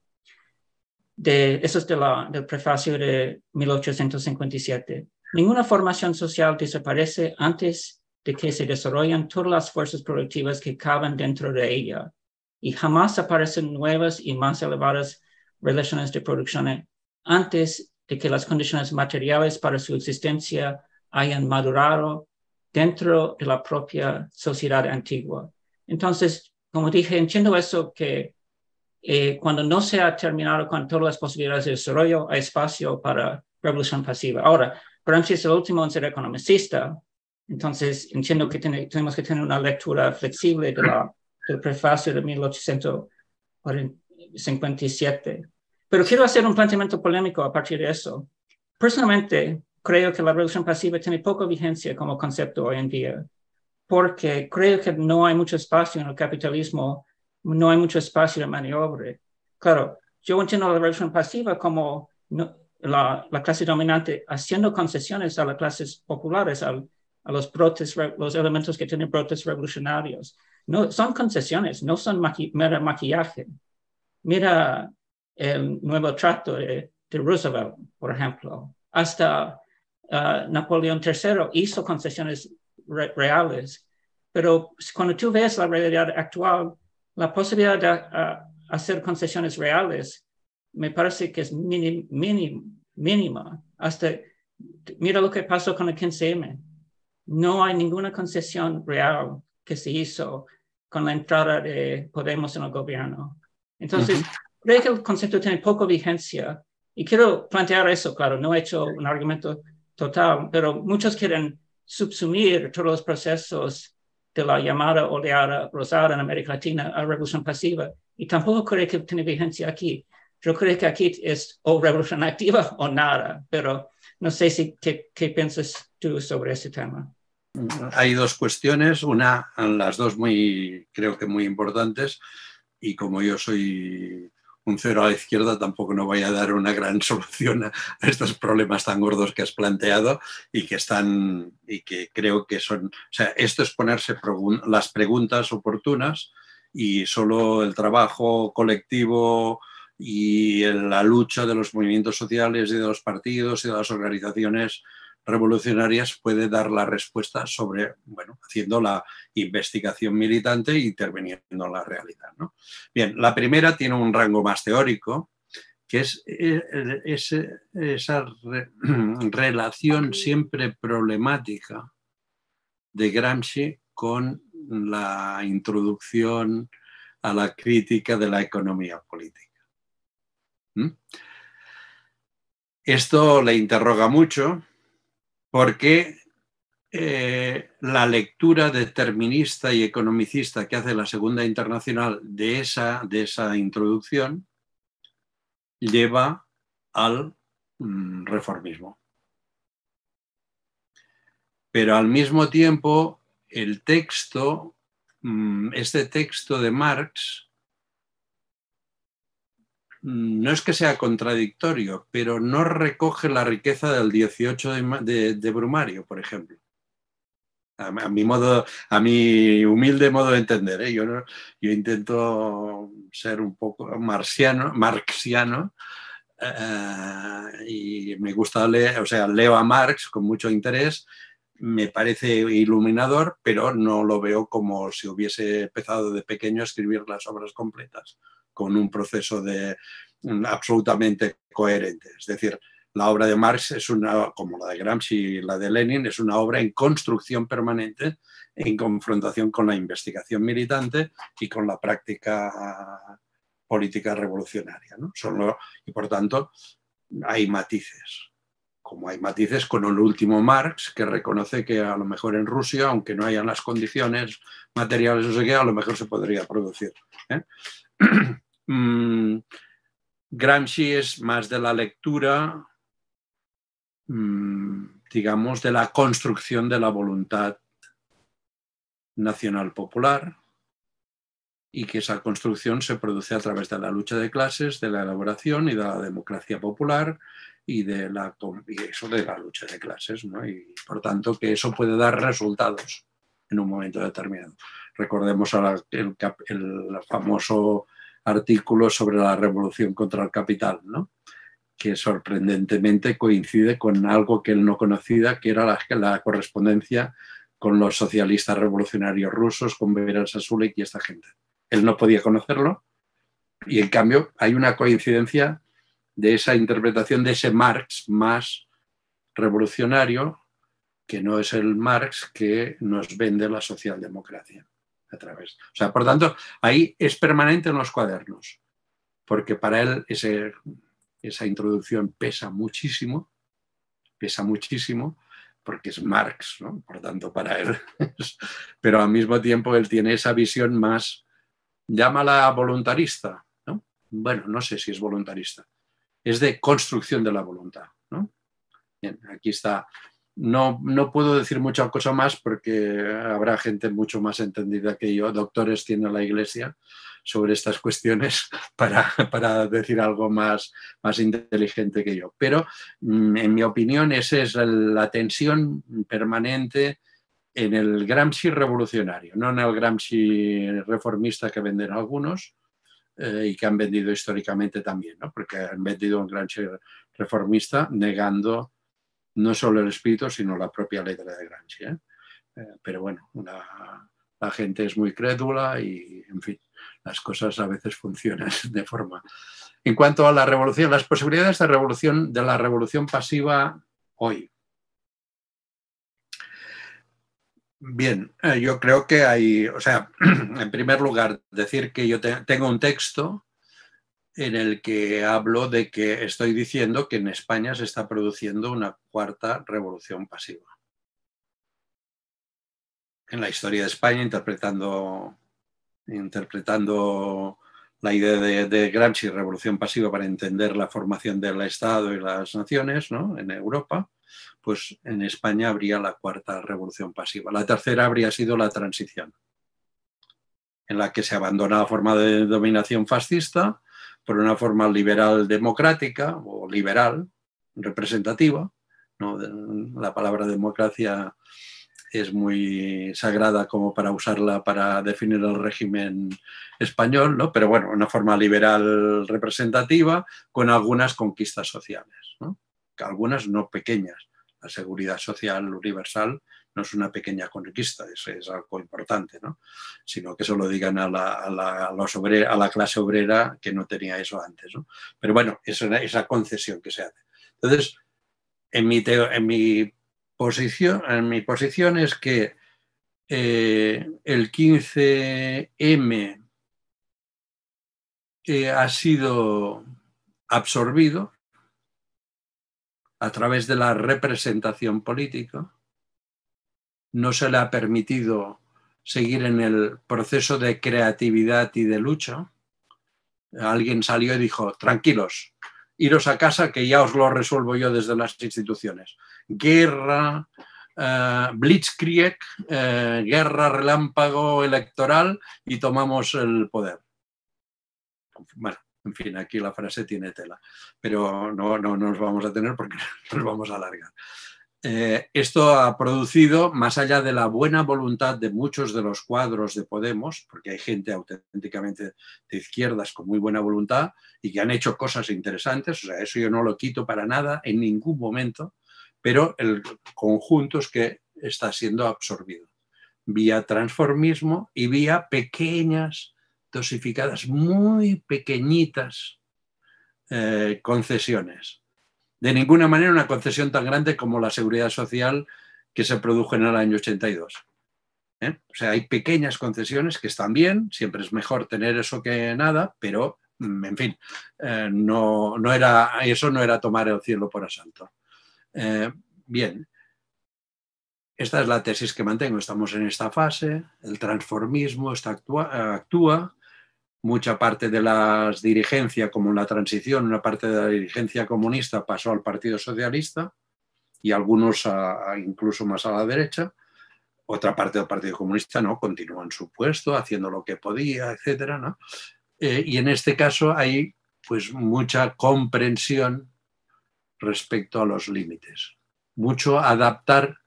De, eso es de la, del prefacio de mil ochocientos cincuenta y siete. Ninguna formación social desaparece antes de que se desarrollen todas las fuerzas productivas que caben dentro de ella, y jamás aparecen nuevas y más elevadas relaciones de producción antes de que las condiciones materiales para su existencia hayan madurado dentro de la propia sociedad antigua. Entonces, como dije, entiendo eso que eh, cuando no se ha terminado con todas las posibilidades de desarrollo, hay espacio para revolución pasiva. Ahora, Gramsci es el último en ser economicista, entonces entiendo que tiene, tenemos que tener una lectura flexible de la, del prefacio de mil ochocientos cincuenta y siete. Pero quiero hacer un planteamiento polémico a partir de eso. Personalmente, creo que la revolución pasiva tiene poca vigencia como concepto hoy en día, porque creo que no hay mucho espacio en el capitalismo, no hay mucho espacio de maniobra. Claro, yo entiendo la revolución pasiva como no, la, la clase dominante haciendo concesiones a las clases populares, al, a los brotes, los elementos que tienen brotes revolucionarios. No, son concesiones, no son maqui, mera maquillaje. Mira el nuevo trato de, de Roosevelt, por ejemplo. Hasta uh, Napoleón tercero hizo concesiones re reales, pero cuando tú ves la realidad actual, la posibilidad de uh, hacer concesiones reales me parece que es minim, minim, mínima. Hasta, mira lo que pasó con el quince eme. No hay ninguna concesión real que se hizo con la entrada de Podemos en el gobierno. Entonces, uh-huh. creo que el concepto tiene poca vigencia y quiero plantear eso, claro, no he hecho un argumento total, pero muchos quieren subsumir todos los procesos de la llamada oleada rosada en América Latina a revolución pasiva y tampoco creo que tiene vigencia aquí. Yo creo que aquí es o revolución activa o nada, pero no sé si, ¿qué, qué piensas tú sobre ese tema? Hay dos cuestiones, una, las dos muy, creo que muy importantes, y como yo soy un cero a la izquierda, tampoco no voy a dar una gran solución a estos problemas tan gordos que has planteado y que están, y que creo que son, o sea, esto es ponerse las preguntas oportunas y solo el trabajo colectivo y la lucha de los movimientos sociales y de los partidos y de las organizaciones revolucionarias puede dar la respuesta sobre, bueno, haciendo la investigación militante e interviniendo en la realidad, ¿no? Bien, la primera tiene un rango más teórico, que es, es esa re, relación siempre problemática de Gramsci con la introducción a la crítica de la economía política. ¿Mm? Esto le interroga mucho, porque eh, la lectura determinista y economicista que hace la Segunda Internacional de esa, de esa introducción lleva al mm, reformismo. Pero al mismo tiempo, el texto, mm, este texto de Marx, no es que sea contradictorio, pero no recoge la riqueza del dieciocho de, de, de Brumario, por ejemplo. A, a, mi modo, a mi humilde modo de entender, ¿eh? yo, no, yo intento ser un poco marxiano, marxiano eh, y me gusta leer, o sea, leo a Marx con mucho interés, me parece iluminador, pero no lo veo como si hubiese empezado de pequeño a escribir las obras completas, con un proceso de, absolutamente coherente. Es decir, la obra de Marx es una, como la de Gramsci y la de Lenin, es una obra en construcción permanente, en confrontación con la investigación militante y con la práctica política revolucionaria, ¿no? Solo, y por tanto, hay matices. Como hay matices con el último Marx, que reconoce que a lo mejor en Rusia, aunque no hayan las condiciones materiales, no sé qué, a lo mejor se podría producir, ¿eh? Gramsci es más de la lectura, digamos, de la construcción de la voluntad nacional popular, y que esa construcción se produce a través de la lucha de clases, de la elaboración y de la democracia popular y de la, y eso de la lucha de clases, ¿no? Y por tanto que eso puede dar resultados en un momento determinado. Recordemos ahora el, el famoso artículo sobre la revolución contra el capital, ¿no? Que sorprendentemente coincide con algo que él no conocía, que era la, la correspondencia con los socialistas revolucionarios rusos, con Beran Sasulik y esta gente. Él no podía conocerlo y en cambio hay una coincidencia de esa interpretación de ese Marx más revolucionario, que no es el Marx que nos vende la socialdemocracia a través. O sea, por tanto, ahí es permanente en los cuadernos, porque para él ese, esa introducción pesa muchísimo, pesa muchísimo, porque es Marx, ¿no? Por tanto, para él. Pero al mismo tiempo él tiene esa visión más, llámala voluntarista, ¿no? Bueno, no sé si es voluntarista. Es de construcción de la voluntad, ¿no? Bien, aquí está. No, no puedo decir mucha cosa más porque habrá gente mucho más entendida que yo, doctores tiene la Iglesia sobre estas cuestiones para, para decir algo más, más inteligente que yo. Pero en mi opinión esa es la tensión permanente en el Gramsci revolucionario, no en el Gramsci reformista que venden algunos eh, y que han vendido históricamente también, ¿no? Porque han vendido un Gramsci reformista negando no solo el espíritu, sino la propia letra de Gramsci. ¿eh? Eh, pero bueno, la, la gente es muy crédula y, en fin, las cosas a veces funcionan de forma... En cuanto a la revolución, las posibilidades de, revolución, de la revolución pasiva hoy. Bien, eh, yo creo que hay, o sea, en primer lugar, decir que yo te, tengo un texto en el que hablo de que estoy diciendo que en España se está produciendo una cuarta revolución pasiva. En la historia de España, interpretando, interpretando la idea de, de Gramsci, revolución pasiva, para entender la formación del Estado y las naciones, ¿no? En Europa, pues en España habría la cuarta revolución pasiva. La tercera habría sido la transición, en la que se abandona la forma de dominación fascista por una forma liberal democrática o liberal representativa, ¿no? La palabra democracia es muy sagrada como para usarla para definir el régimen español, ¿no? Pero bueno, una forma liberal representativa con algunas conquistas sociales, ¿no? Algunas no pequeñas. La seguridad social universal no es una pequeña conquista, es, es algo importante, ¿no? Sino que se lo digan a la, a, la, a, los obre, a la clase obrera que no tenía eso antes, ¿no? Pero bueno, es una, esa concesión que se hace. Entonces, en mi, teo, en mi, posición, en mi posición es que eh, el quince eme eh, ha sido absorbido a través de la representación política. No se le ha permitido seguir en el proceso de creatividad y de lucha. Alguien salió y dijo, tranquilos, iros a casa que ya os lo resuelvo yo desde las instituciones. Guerra, eh, blitzkrieg, eh, guerra relámpago electoral y tomamos el poder. Bueno, en fin, aquí la frase tiene tela, pero no, no, no nos vamos a tener porque nos vamos a alargar. Eh, esto ha producido, más allá de la buena voluntad de muchos de los cuadros de Podemos, porque hay gente auténticamente de izquierdas con muy buena voluntad y que han hecho cosas interesantes, o sea, eso yo no lo quito para nada en ningún momento, pero el conjunto es que está siendo absorbido vía transformismo y vía pequeñas, dosificadas, muy pequeñitas eh, concesiones. De ninguna manera una concesión tan grande como la seguridad social que se produjo en el año ochenta y dos. ¿Eh? O sea, hay pequeñas concesiones que están bien, siempre es mejor tener eso que nada, pero, en fin, eh, no, no era, eso no era tomar el cielo por asalto. Eh, bien, esta es la tesis que mantengo. Estamos en esta fase, el transformismo está actúa, actúa mucha parte de la dirigencia, como en la transición, una parte de la dirigencia comunista pasó al Partido Socialista y algunos a, a incluso más a la derecha. Otra parte del Partido Comunista no, continuó en su puesto, haciendo lo que podía, etcétera, ¿no? Eh, y en este caso hay pues mucha comprensión respecto a los límites. Mucho adaptar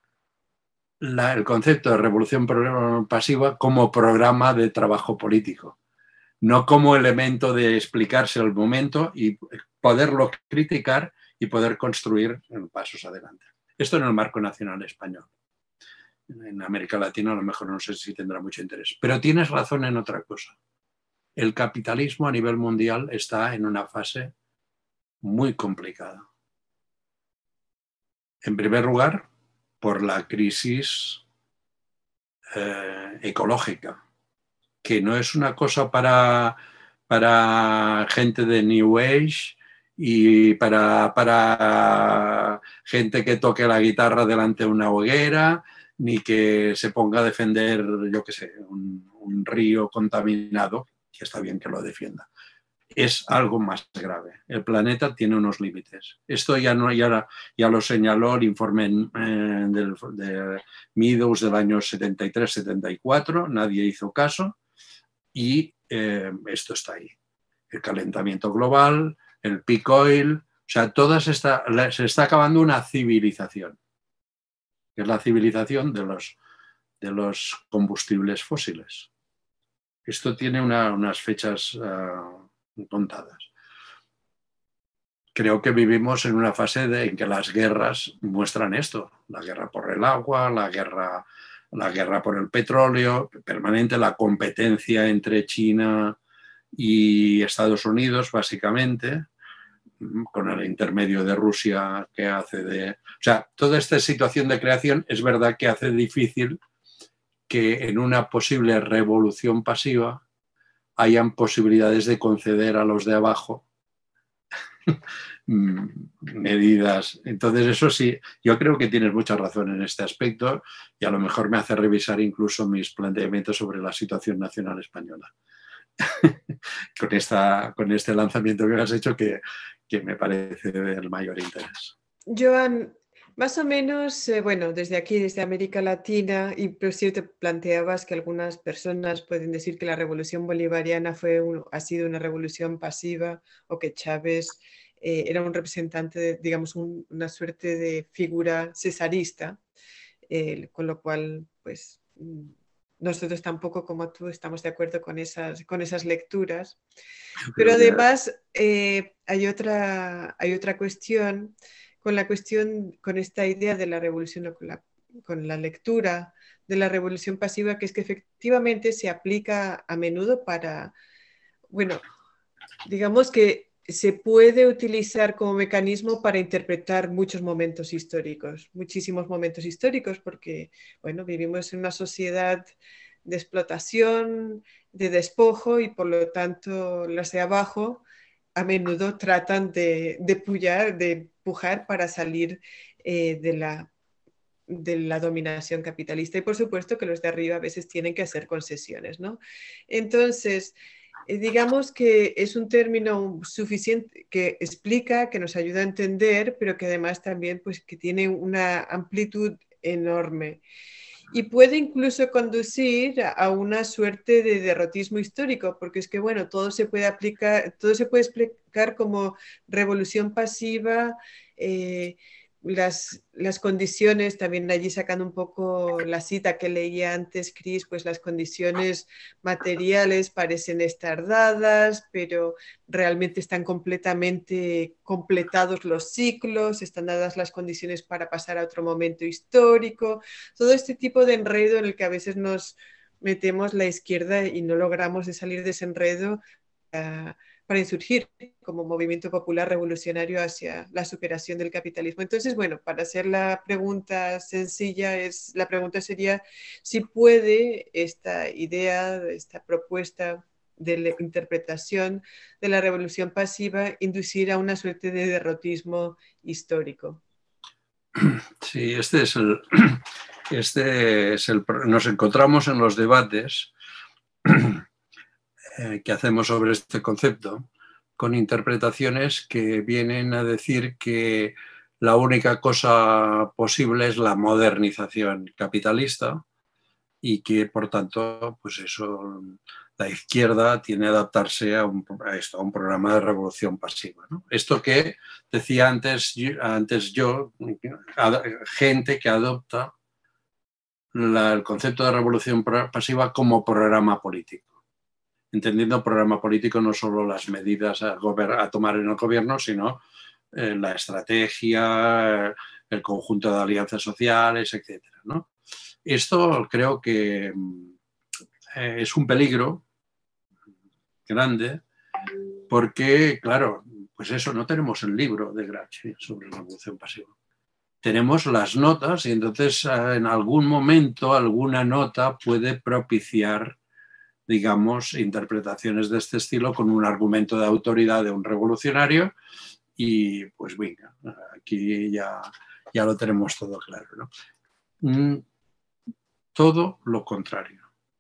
la, el concepto de revolución pasiva como programa de trabajo político, no como elemento de explicarse el momento y poderlo criticar y poder construir pasos adelante. Esto en el marco nacional español. En América Latina a lo mejor no sé si tendrá mucho interés. Pero tienes razón en otra cosa. El capitalismo a nivel mundial está en una fase muy complicada. En primer lugar, por la crisis eh, ecológica, que no es una cosa para, para gente de New Age y para, para gente que toque la guitarra delante de una hoguera, ni que se ponga a defender, yo qué sé, un, un río contaminado, que está bien que lo defienda. Es algo más grave. El planeta tiene unos límites. Esto ya, no, ya, ya lo señaló el informe eh, del, de Meadows del año setenta y tres setenta y cuatro, nadie hizo caso y eh, esto está ahí. El calentamiento global, el peak oil, o sea, todas esta, se está acabando una civilización, que es la civilización de los, de los combustibles fósiles. Esto tiene una, unas fechas uh, contadas. Creo que vivimos en una fase de, en que las guerras muestran esto. La guerra por el agua, la guerra, la guerra por el petróleo, permanente, la competencia entre China y Estados Unidos, básicamente, con el intermedio de Rusia que hace de... O sea, toda esta situación de creación es verdad que hace difícil que en una posible revolución pasiva hayan posibilidades de conceder a los de abajo medidas. Entonces, eso sí, yo creo que tienes mucha razón en este aspecto y a lo mejor me hace revisar incluso mis planteamientos sobre la situación nacional española. con, esta, con este lanzamiento que has hecho que, que me parece del mayor interés. Joan, más o menos, eh, bueno, desde aquí, desde América Latina, y pero sí te planteabas que algunas personas pueden decir que la revolución bolivariana fue un, ha sido una revolución pasiva o que Chávez eh, era un representante, de, digamos, un, una suerte de figura cesarista, eh, con lo cual, pues, nosotros tampoco, como tú, estamos de acuerdo con esas, con esas lecturas. Pero además eh, hay, otra, hay otra cuestión con la cuestión, con esta idea de la revolución, con la, con la lectura de la revolución pasiva, que es que efectivamente se aplica a menudo para, bueno, digamos que se puede utilizar como mecanismo para interpretar muchos momentos históricos, muchísimos momentos históricos, porque, bueno, vivimos en una sociedad de explotación, de despojo, y por lo tanto las de abajo a menudo tratan de, de, pullar, de empujar para salir eh, de, la, de la dominación capitalista. Y por supuesto que los de arriba a veces tienen que hacer concesiones, ¿no? Entonces, eh, digamos que es un término suficiente que explica, que nos ayuda a entender, pero que además también pues, que tiene una amplitud enorme. Y puede incluso conducir a una suerte de derrotismo histórico, porque es que, bueno, todo se puede aplicar, todo se puede explicar como revolución pasiva, eh, las, las condiciones, también allí sacando un poco la cita que leía antes, Cris, pues las condiciones materiales parecen estar dadas, pero realmente están completamente completados los ciclos, están dadas las condiciones para pasar a otro momento histórico, todo este tipo de enredo en el que a veces nos metemos la izquierda y no logramos de salir de ese enredo uh, para insurgir como movimiento popular revolucionario hacia la superación del capitalismo. Entonces, bueno, para hacer la pregunta sencilla, es, la pregunta sería si puede esta idea, esta propuesta de la interpretación de la revolución pasiva inducir a una suerte de derrotismo histórico. Sí, este es el, este es el, nos encontramos en los debates eh, que hacemos sobre este concepto con interpretaciones que vienen a decir que la única cosa posible es la modernización capitalista y que, por tanto, pues eso, la izquierda tiene que adaptarse a un, a esto, a un programa de revolución pasiva, ¿no? Esto que decía antes, antes yo, gente que adopta la, el concepto de revolución pasiva como programa político, entendiendo programa político no solo las medidas a, a tomar en el gobierno, sino eh, la estrategia, el conjunto de alianzas sociales, etcétera, ¿no? Esto creo que eh, es un peligro grande porque, claro, Pues eso, no tenemos el libro de Gramsci sobre la revolución pasiva. Tenemos las notas y entonces en algún momento alguna nota puede propiciar, digamos, interpretaciones de este estilo con un argumento de autoridad de un revolucionario y pues venga, aquí ya, ya lo tenemos todo claro, ¿no? Todo lo contrario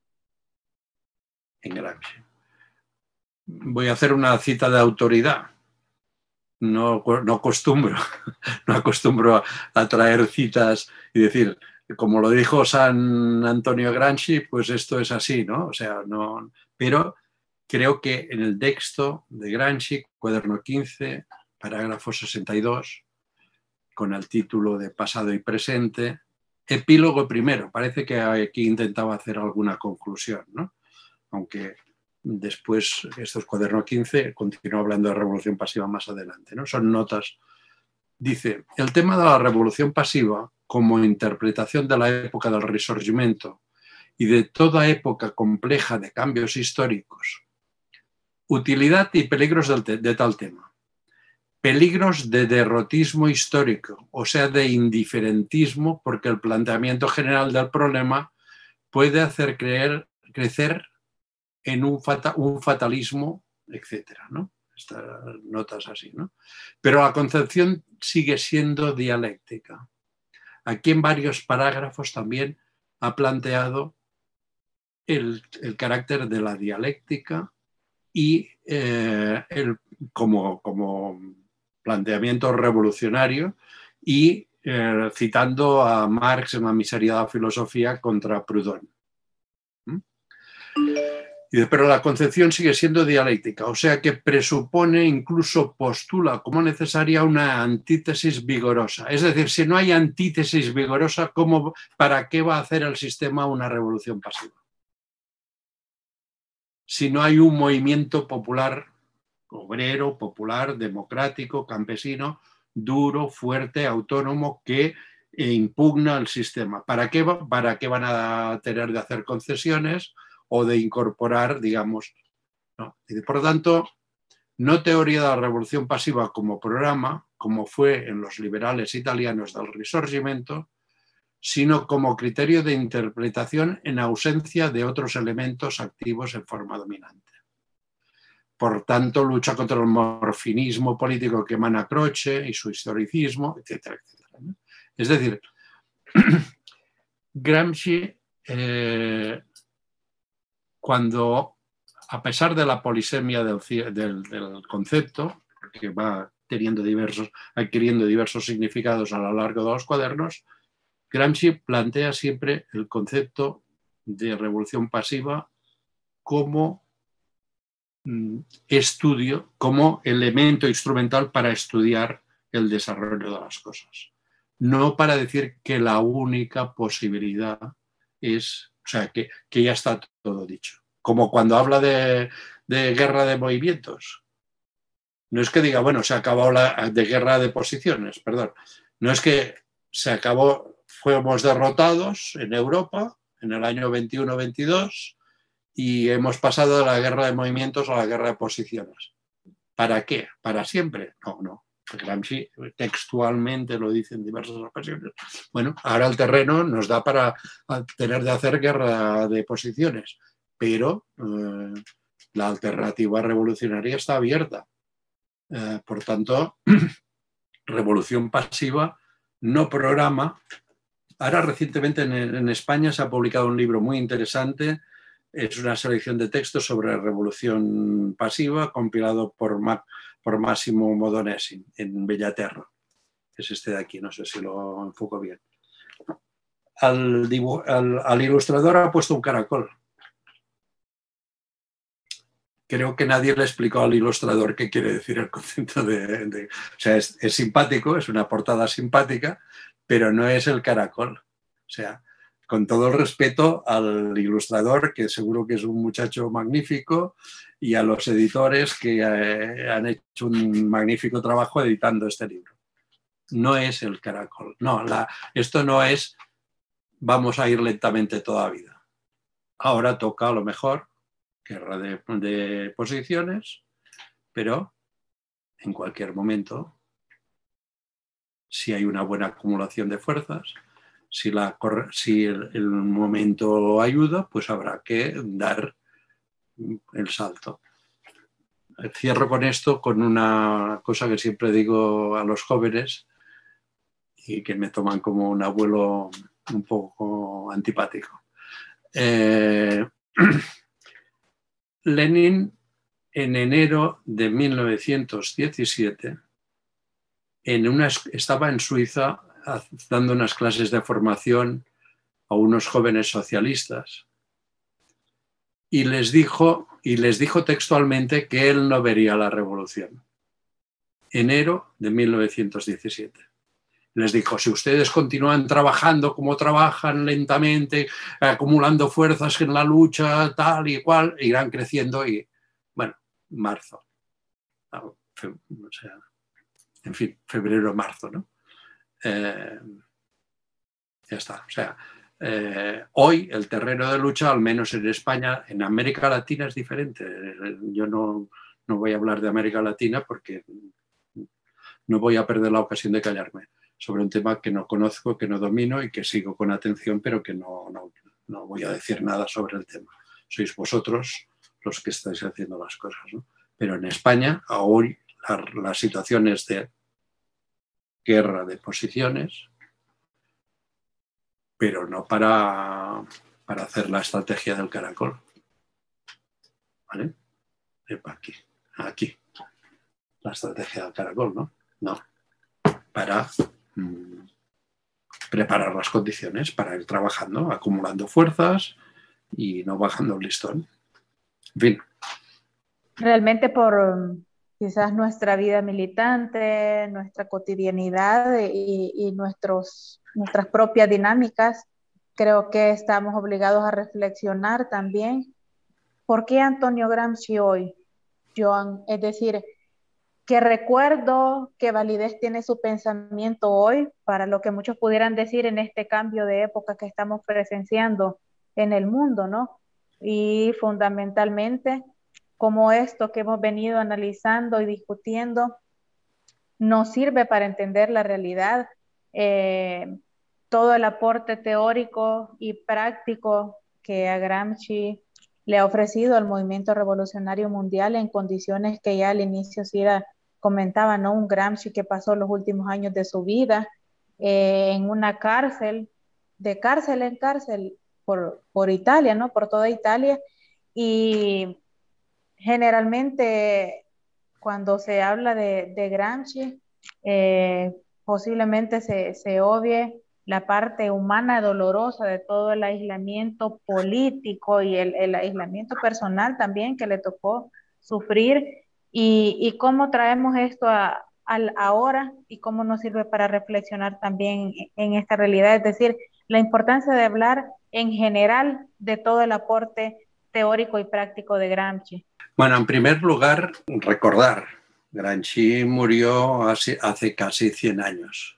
en Gramsci. Voy a hacer una cita de autoridad. No, no acostumbro, no acostumbro a, a traer citas y decir, como lo dijo San Antonio Gramsci, pues esto es así, ¿no? O sea, no, pero creo que en el texto de Gramsci, cuaderno quince, parágrafo sesenta y dos, con el título de Pasado y Presente, epílogo primero, parece que aquí intentaba hacer alguna conclusión, ¿no? Aunque después, estos cuaderno quince, continúa hablando de revolución pasiva más adelante, ¿no? Son notas. Dice, el tema de la revolución pasiva como interpretación de la época del Risorgimento y de toda época compleja de cambios históricos. Utilidad y peligros de, de tal tema. Peligros de derrotismo histórico, o sea, de indiferentismo, porque el planteamiento general del problema puede hacer creer, crecer en un, fata, un fatalismo, etcétera, ¿no? Estas notas así, ¿no? Pero la concepción sigue siendo dialéctica. Aquí en varios parágrafos también ha planteado el, el carácter de la dialéctica y eh, el, como, como planteamiento revolucionario y eh, citando a Marx en la miseria de la filosofía contra Proudhon. ¿Mm? Pero la concepción sigue siendo dialéctica, o sea que presupone, incluso postula como necesaria una antítesis vigorosa. Es decir, si no hay antítesis vigorosa, ¿cómo, ¿para qué va a hacer el sistema una revolución pasiva? Si no hay un movimiento popular, obrero, popular, democrático, campesino, duro, fuerte, autónomo, que impugna el sistema. ¿Para qué, va, para qué van a tener de hacer concesiones o de incorporar, digamos, ¿no? Y por lo tanto, no teoría de la revolución pasiva como programa, como fue en los liberales italianos del Risorgimento, sino como criterio de interpretación en ausencia de otros elementos activos en forma dominante. Por tanto, lucha contra el morfinismo político que emana Croce y su historicismo, etcétera, etcétera, ¿no? Es decir, Gramsci, eh, cuando, a pesar de la polisemia del, del, del concepto, que va teniendo diversos, adquiriendo diversos significados a lo largo de los cuadernos, Gramsci plantea siempre el concepto de revolución pasiva como mm, estudio, como elemento instrumental para estudiar el desarrollo de las cosas. No para decir que la única posibilidad es, o sea, que, que ya está todo dicho. Como cuando habla de, de guerra de movimientos. No es que diga, bueno, se acabó la de guerra de posiciones, perdón. No es que se acabó, fuimos derrotados en Europa en el año veintiuno veintidós y hemos pasado de la guerra de movimientos a la guerra de posiciones. ¿Para qué? ¿Para siempre? No, no. Gramsci textualmente lo dice en diversas ocasiones. Bueno, ahora el terreno nos da para tener de hacer guerra de posiciones, pero eh, la alternativa revolucionaria está abierta. Eh, por tanto, revolución pasiva, no programa. Ahora recientemente en, en España se ha publicado un libro muy interesante, es una selección de textos sobre revolución pasiva compilado por, Ma, por Massimo Modonesi en Bellaterra. Es este de aquí, no sé si lo enfoco bien. Al, al, al ilustrador ha puesto un caracol. Creo que nadie le explicó al ilustrador qué quiere decir el concepto de... de o sea, es, es simpático, es una portada simpática, pero no es el caracol. O sea, con todo el respeto al ilustrador, que seguro que es un muchacho magnífico, y a los editores que eh, han hecho un magnífico trabajo editando este libro. No es el caracol. No, la, esto no es vamos a ir lentamente toda la vida. Ahora toca a lo mejor guerra de, de posiciones, pero en cualquier momento, si hay una buena acumulación de fuerzas, si, la, si el, el momento ayuda, pues habrá que dar el salto. Cierro con esto, con una cosa que siempre digo a los jóvenes y que me toman como un abuelo un poco antipático. Eh, Lenin, en enero de mil novecientos diecisiete, en una, estaba en Suiza dando unas clases de formación a unos jóvenes socialistas y les dijo, y les dijo textualmente que él no vería la revolución. Enero de mil novecientos diecisiete. Les dijo, si ustedes continúan trabajando como trabajan lentamente, acumulando fuerzas en la lucha, tal y cual, irán creciendo y, bueno, marzo. O sea, en fin, febrero, marzo, ¿no? Eh, ya está. O sea, eh, hoy el terreno de lucha, al menos en España, en América Latina es diferente. Yo no, no voy a hablar de América Latina porque no voy a perder la ocasión de callarme sobre un tema que no conozco, que no domino y que sigo con atención, pero que no, no, no voy a decir nada sobre el tema. Sois vosotros los que estáis haciendo las cosas, ¿no? Pero en España, hoy, la, la situación es de guerra de posiciones, pero no para, para hacer la estrategia del caracol. ¿Vale? Aquí, aquí. La estrategia del caracol, ¿no? No. Para mmm, preparar las condiciones para ir trabajando, acumulando fuerzas y no bajando el listón. En fin. Realmente por quizás nuestra vida militante, nuestra cotidianidad y, y nuestros, nuestras propias dinámicas, creo que estamos obligados a reflexionar también. ¿Por qué Antonio Gramsci hoy, Joan? Es decir, ¿qué recuerdo, qué validez tiene su pensamiento hoy para lo que muchos pudieran decir en este cambio de época que estamos presenciando en el mundo, ¿no? Y fundamentalmente, cómo esto que hemos venido analizando y discutiendo nos sirve para entender la realidad, eh, todo el aporte teórico y práctico que a Gramsci le ha ofrecido al movimiento revolucionario mundial en condiciones que ya al inicio Cira comentaba, ¿no? Un Gramsci que pasó los últimos años de su vida eh, en una cárcel, de cárcel en cárcel por, por Italia, ¿no? Por toda Italia. Y generalmente cuando se habla de, de Gramsci, eh, posiblemente se, se obvie la parte humana dolorosa de todo el aislamiento político y el, el aislamiento personal también que le tocó sufrir y, y cómo traemos esto a, al ahora y cómo nos sirve para reflexionar también en esta realidad, es decir, la importancia de hablar en general de todo el aporte teórico y práctico de Gramsci. Bueno, en primer lugar, recordar, Gramsci murió hace, hace casi cien años.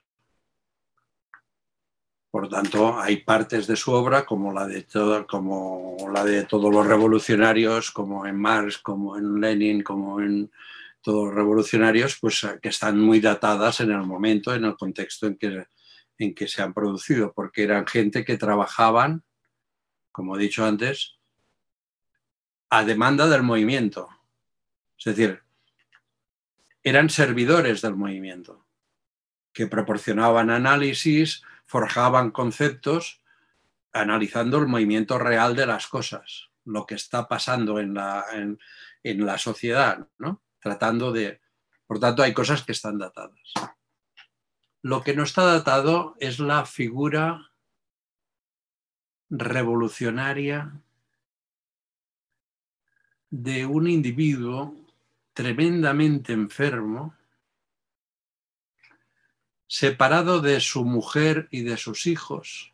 Por tanto, hay partes de su obra, como la de, todo, como la de todos los revolucionarios, como en Marx, como en Lenin, como en todos los revolucionarios, pues que están muy datadas en el momento, en el contexto en que, en que se han producido, porque eran gente que trabajaban, como he dicho antes, a demanda del movimiento. Es decir, eran servidores del movimiento, que proporcionaban análisis, forjaban conceptos, analizando el movimiento real de las cosas, lo que está pasando en la, en, en la sociedad, ¿no? Tratando de... Por tanto, hay cosas que están datadas. Lo que no está datado es la figura revolucionaria de un individuo tremendamente enfermo, separado de su mujer y de sus hijos,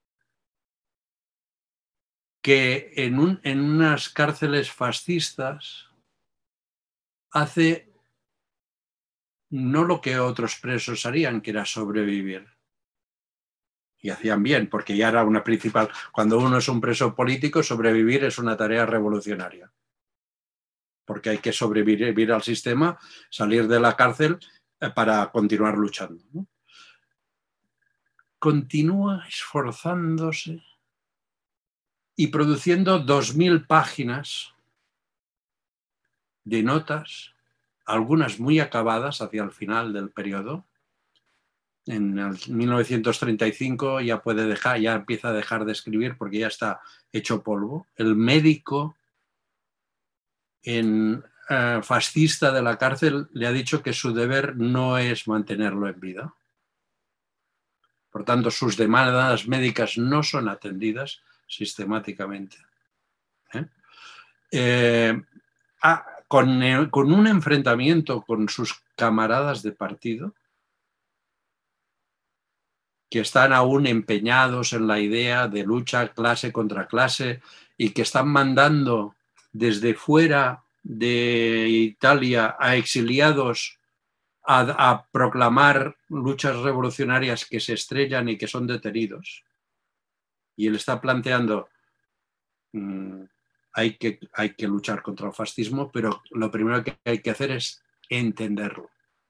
que en, un, en unas cárceles fascistas hace no lo que otros presos harían, que era sobrevivir. Y hacían bien, porque ya era una principal... Cuando uno es un preso político, sobrevivir es una tarea revolucionaria. porque hay que sobrevivir al sistema, salir de la cárcel eh, para continuar luchando, ¿no? Continúa esforzándose y produciendo dos mil páginas de notas, algunas muy acabadas hacia el final del periodo. En el mil novecientos treinta y cinco ya puede dejar, ya empieza a dejar de escribir porque ya está hecho polvo. El médico en, eh, fascista de la cárcel le ha dicho que su deber no es mantenerlo en vida. Por tanto, sus demandas médicas no son atendidas sistemáticamente. ¿Eh? Eh, ah, con, eh, con un enfrentamiento con sus camaradas de partido, que están aún empeñados en la idea de lucha clase contra clase y que están mandando desde fuera de Italia a exiliados a, a proclamar luchas revolucionarias que se estrellan y que son detenidos. Y él está planteando, mmm, hay que, hay que luchar contra el fascismo, pero lo primero que hay que hacer es entenderlo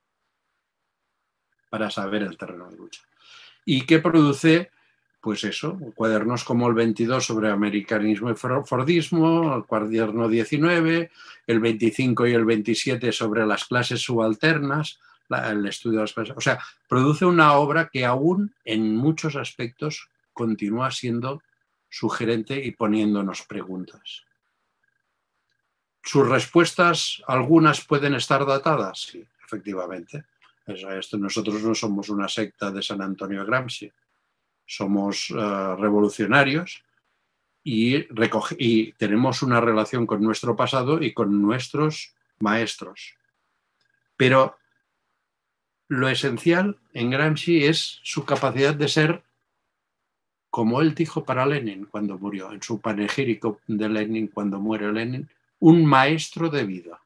para saber el terreno de lucha. ¿Y qué produce? Pues eso, cuadernos como el veintidós sobre americanismo y fordismo, el cuaderno diecinueve, el veinticinco y el veintisiete sobre las clases subalternas, la, el estudio de las clases. O sea, produce una obra que aún en muchos aspectos continúa siendo sugerente y poniéndonos preguntas. ¿Sus respuestas, algunas pueden estar datadas? Sí, efectivamente. Esto, nosotros no somos una secta de San Antonio Gramsci, somos uh, revolucionarios y, recoge, y tenemos una relación con nuestro pasado y con nuestros maestros. Pero lo esencial en Gramsci es su capacidad de ser, como él dijo para Lenin cuando murió, en su panegírico de Lenin cuando muere Lenin, un maestro de vida.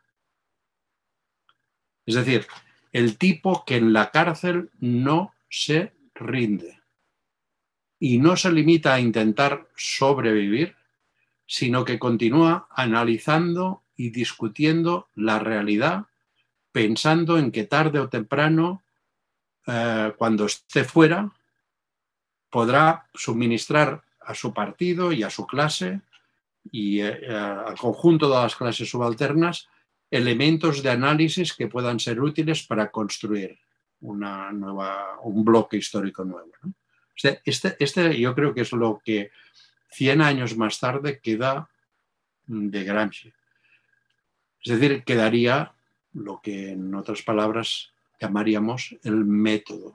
Es decir, el tipo que en la cárcel no se rinde y no se limita a intentar sobrevivir, sino que continúa analizando y discutiendo la realidad, pensando en que tarde o temprano, eh, cuando esté fuera, podrá suministrar a su partido y a su clase y eh, al conjunto de las clases subalternas elementos de análisis que puedan ser útiles para construir una nueva, un bloque histórico nuevo, ¿no? Este, este, este yo creo que es lo que cien años más tarde queda de Gramsci. Es decir, quedaría lo que en otras palabras llamaríamos el método,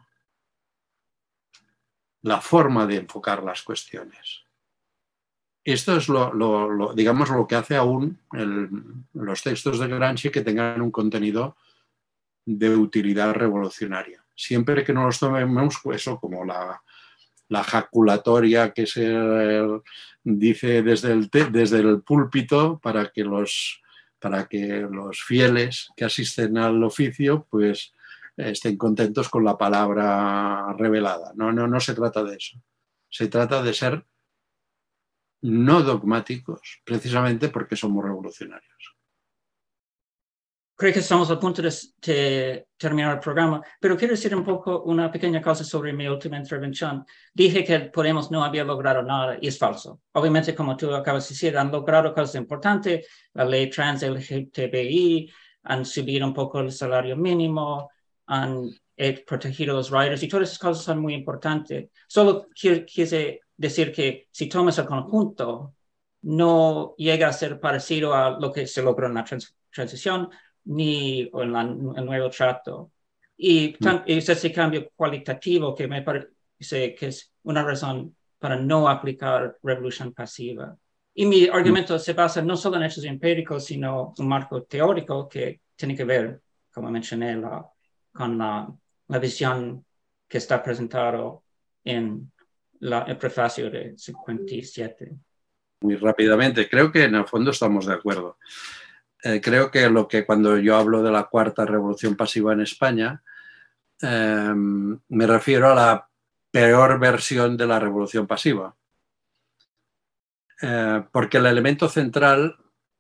la forma de enfocar las cuestiones. Esto es lo, lo, lo, digamos, lo que hace aún el, los textos de Gramsci que tengan un contenido de utilidad revolucionaria. Siempre que no los tomemos eso como la, la jaculatoria que se eh, dice desde el, desde el púlpito para que, los, para que los fieles que asisten al oficio pues estén contentos con la palabra revelada. No, no, no se trata de eso. Se trata de ser no dogmáticos, precisamente porque somos revolucionarios. Creo que estamos a punto de, de terminar el programa, pero quiero decir un poco una pequeña cosa sobre mi última intervención. Dije que Podemos no había logrado nada y es falso. Obviamente, como tú acabas de decir, han logrado cosas importantes, la ley trans L G T B I, han subido un poco el salario mínimo, han eh, protegido a los riders y todas esas cosas son muy importantes. Solo quiero, quiero decir que si tomas el conjunto, no llega a ser parecido a lo que se logró en la trans transición ni en la, el nuevo trato. Y, tan, y ese cambio cualitativo que me parece que es una razón para no aplicar revolución pasiva. Y mi argumento se basa no solo en hechos empíricos, sino un marco teórico que tiene que ver, como mencioné, la, con la, la visión que está presentado en la, el prefacio de cincuenta y siete. Muy rápidamente, creo que en el fondo estamos de acuerdo. Eh, creo que lo que cuando yo hablo de la cuarta revolución pasiva en España, eh, me refiero a la peor versión de la revolución pasiva. Eh, porque el elemento central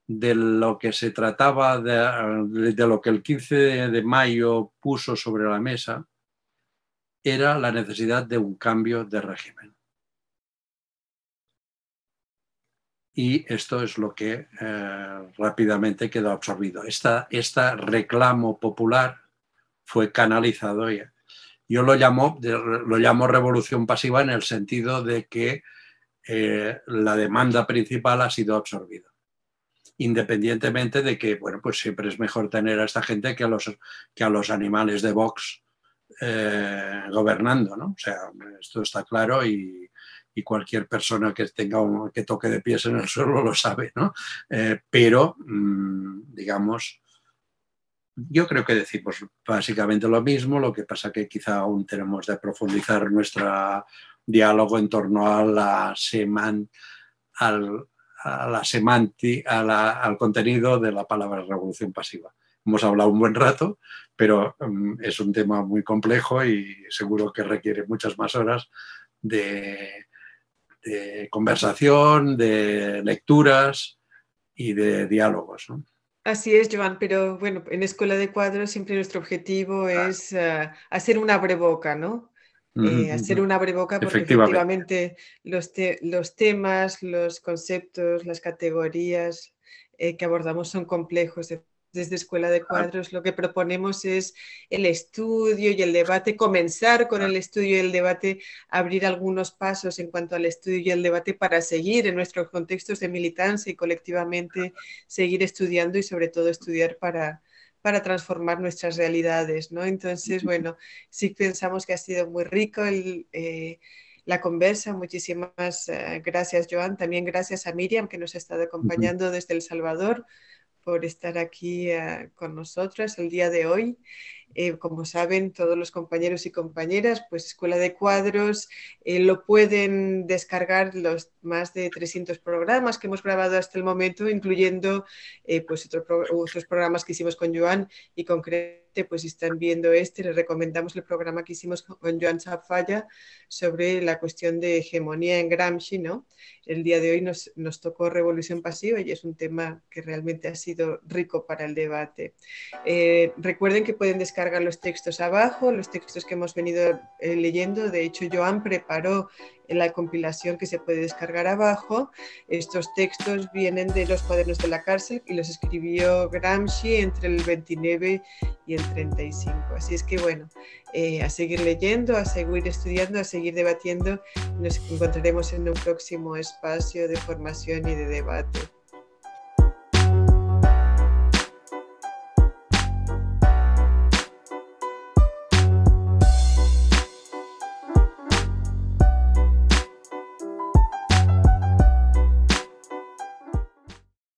de lo que se trataba, de, de lo que el quince de mayo puso sobre la mesa, era la necesidad de un cambio de régimen. Y esto es lo que eh, rápidamente quedó absorbido. Esta, este reclamo popular fue canalizado. Y yo lo llamo, lo llamo revolución pasiva en el sentido de que eh, la demanda principal ha sido absorbida. Independientemente de que, bueno, pues siempre es mejor tener a esta gente que a los, que a los animales de Vox eh, gobernando, ¿no? O sea, esto está claro y, y cualquier persona que tenga un, que toque de pies en el suelo lo sabe, ¿no? Eh, pero, mmm, digamos, yo creo que decimos básicamente lo mismo, lo que pasa que quizá aún tenemos de profundizar nuestro diálogo en torno a la seman, al, a la semanti, a la, al contenido de la palabra revolución pasiva. Hemos hablado un buen rato, pero um, es un tema muy complejo y seguro que requiere muchas más horas de, de conversación, de lecturas y de diálogos, ¿no? Así es, Joan, pero bueno, en Escuela de Cuadros siempre nuestro objetivo es uh, hacer un abreboca, ¿no? Eh, hacer un abreboca porque efectivamente los, te los temas, los conceptos, las categorías eh, que abordamos son complejos. Desde Escuela de Cuadros lo que proponemos es el estudio y el debate, comenzar con el estudio y el debate, abrir algunos pasos en cuanto al estudio y el debate para seguir en nuestros contextos de militancia y colectivamente seguir estudiando y sobre todo estudiar para, para transformar nuestras realidades, ¿no? Entonces, bueno, sí pensamos que ha sido muy rico el... Eh, la conversa. Muchísimas uh, gracias, Joan. También gracias a Miriam, que nos ha estado acompañando uh-huh. desde El Salvador, por estar aquí uh, con nosotras el día de hoy. Eh, como saben todos los compañeros y compañeras, pues Escuela de Cuadros eh, lo pueden descargar los más de trescientos programas que hemos grabado hasta el momento, incluyendo eh, pues otro pro otros programas que hicimos con Joan y concretamente, pues si están viendo este, les recomendamos el programa que hicimos con Joan Chafalla sobre la cuestión de hegemonía en Gramsci, ¿no? El día de hoy nos, nos tocó revolución pasiva y es un tema que realmente ha sido rico para el debate. Eh, recuerden que pueden descargar los textos abajo, los textos que hemos venido eh, leyendo. De hecho, Joan preparó la compilación que se puede descargar abajo. Estos textos vienen de los cuadernos de la cárcel y los escribió Gramsci entre el veintinueve y el treinta y cinco. Así es que bueno, eh, a seguir leyendo, a seguir estudiando, a seguir debatiendo. Nos encontraremos en un próximo espacio de formación y de debate.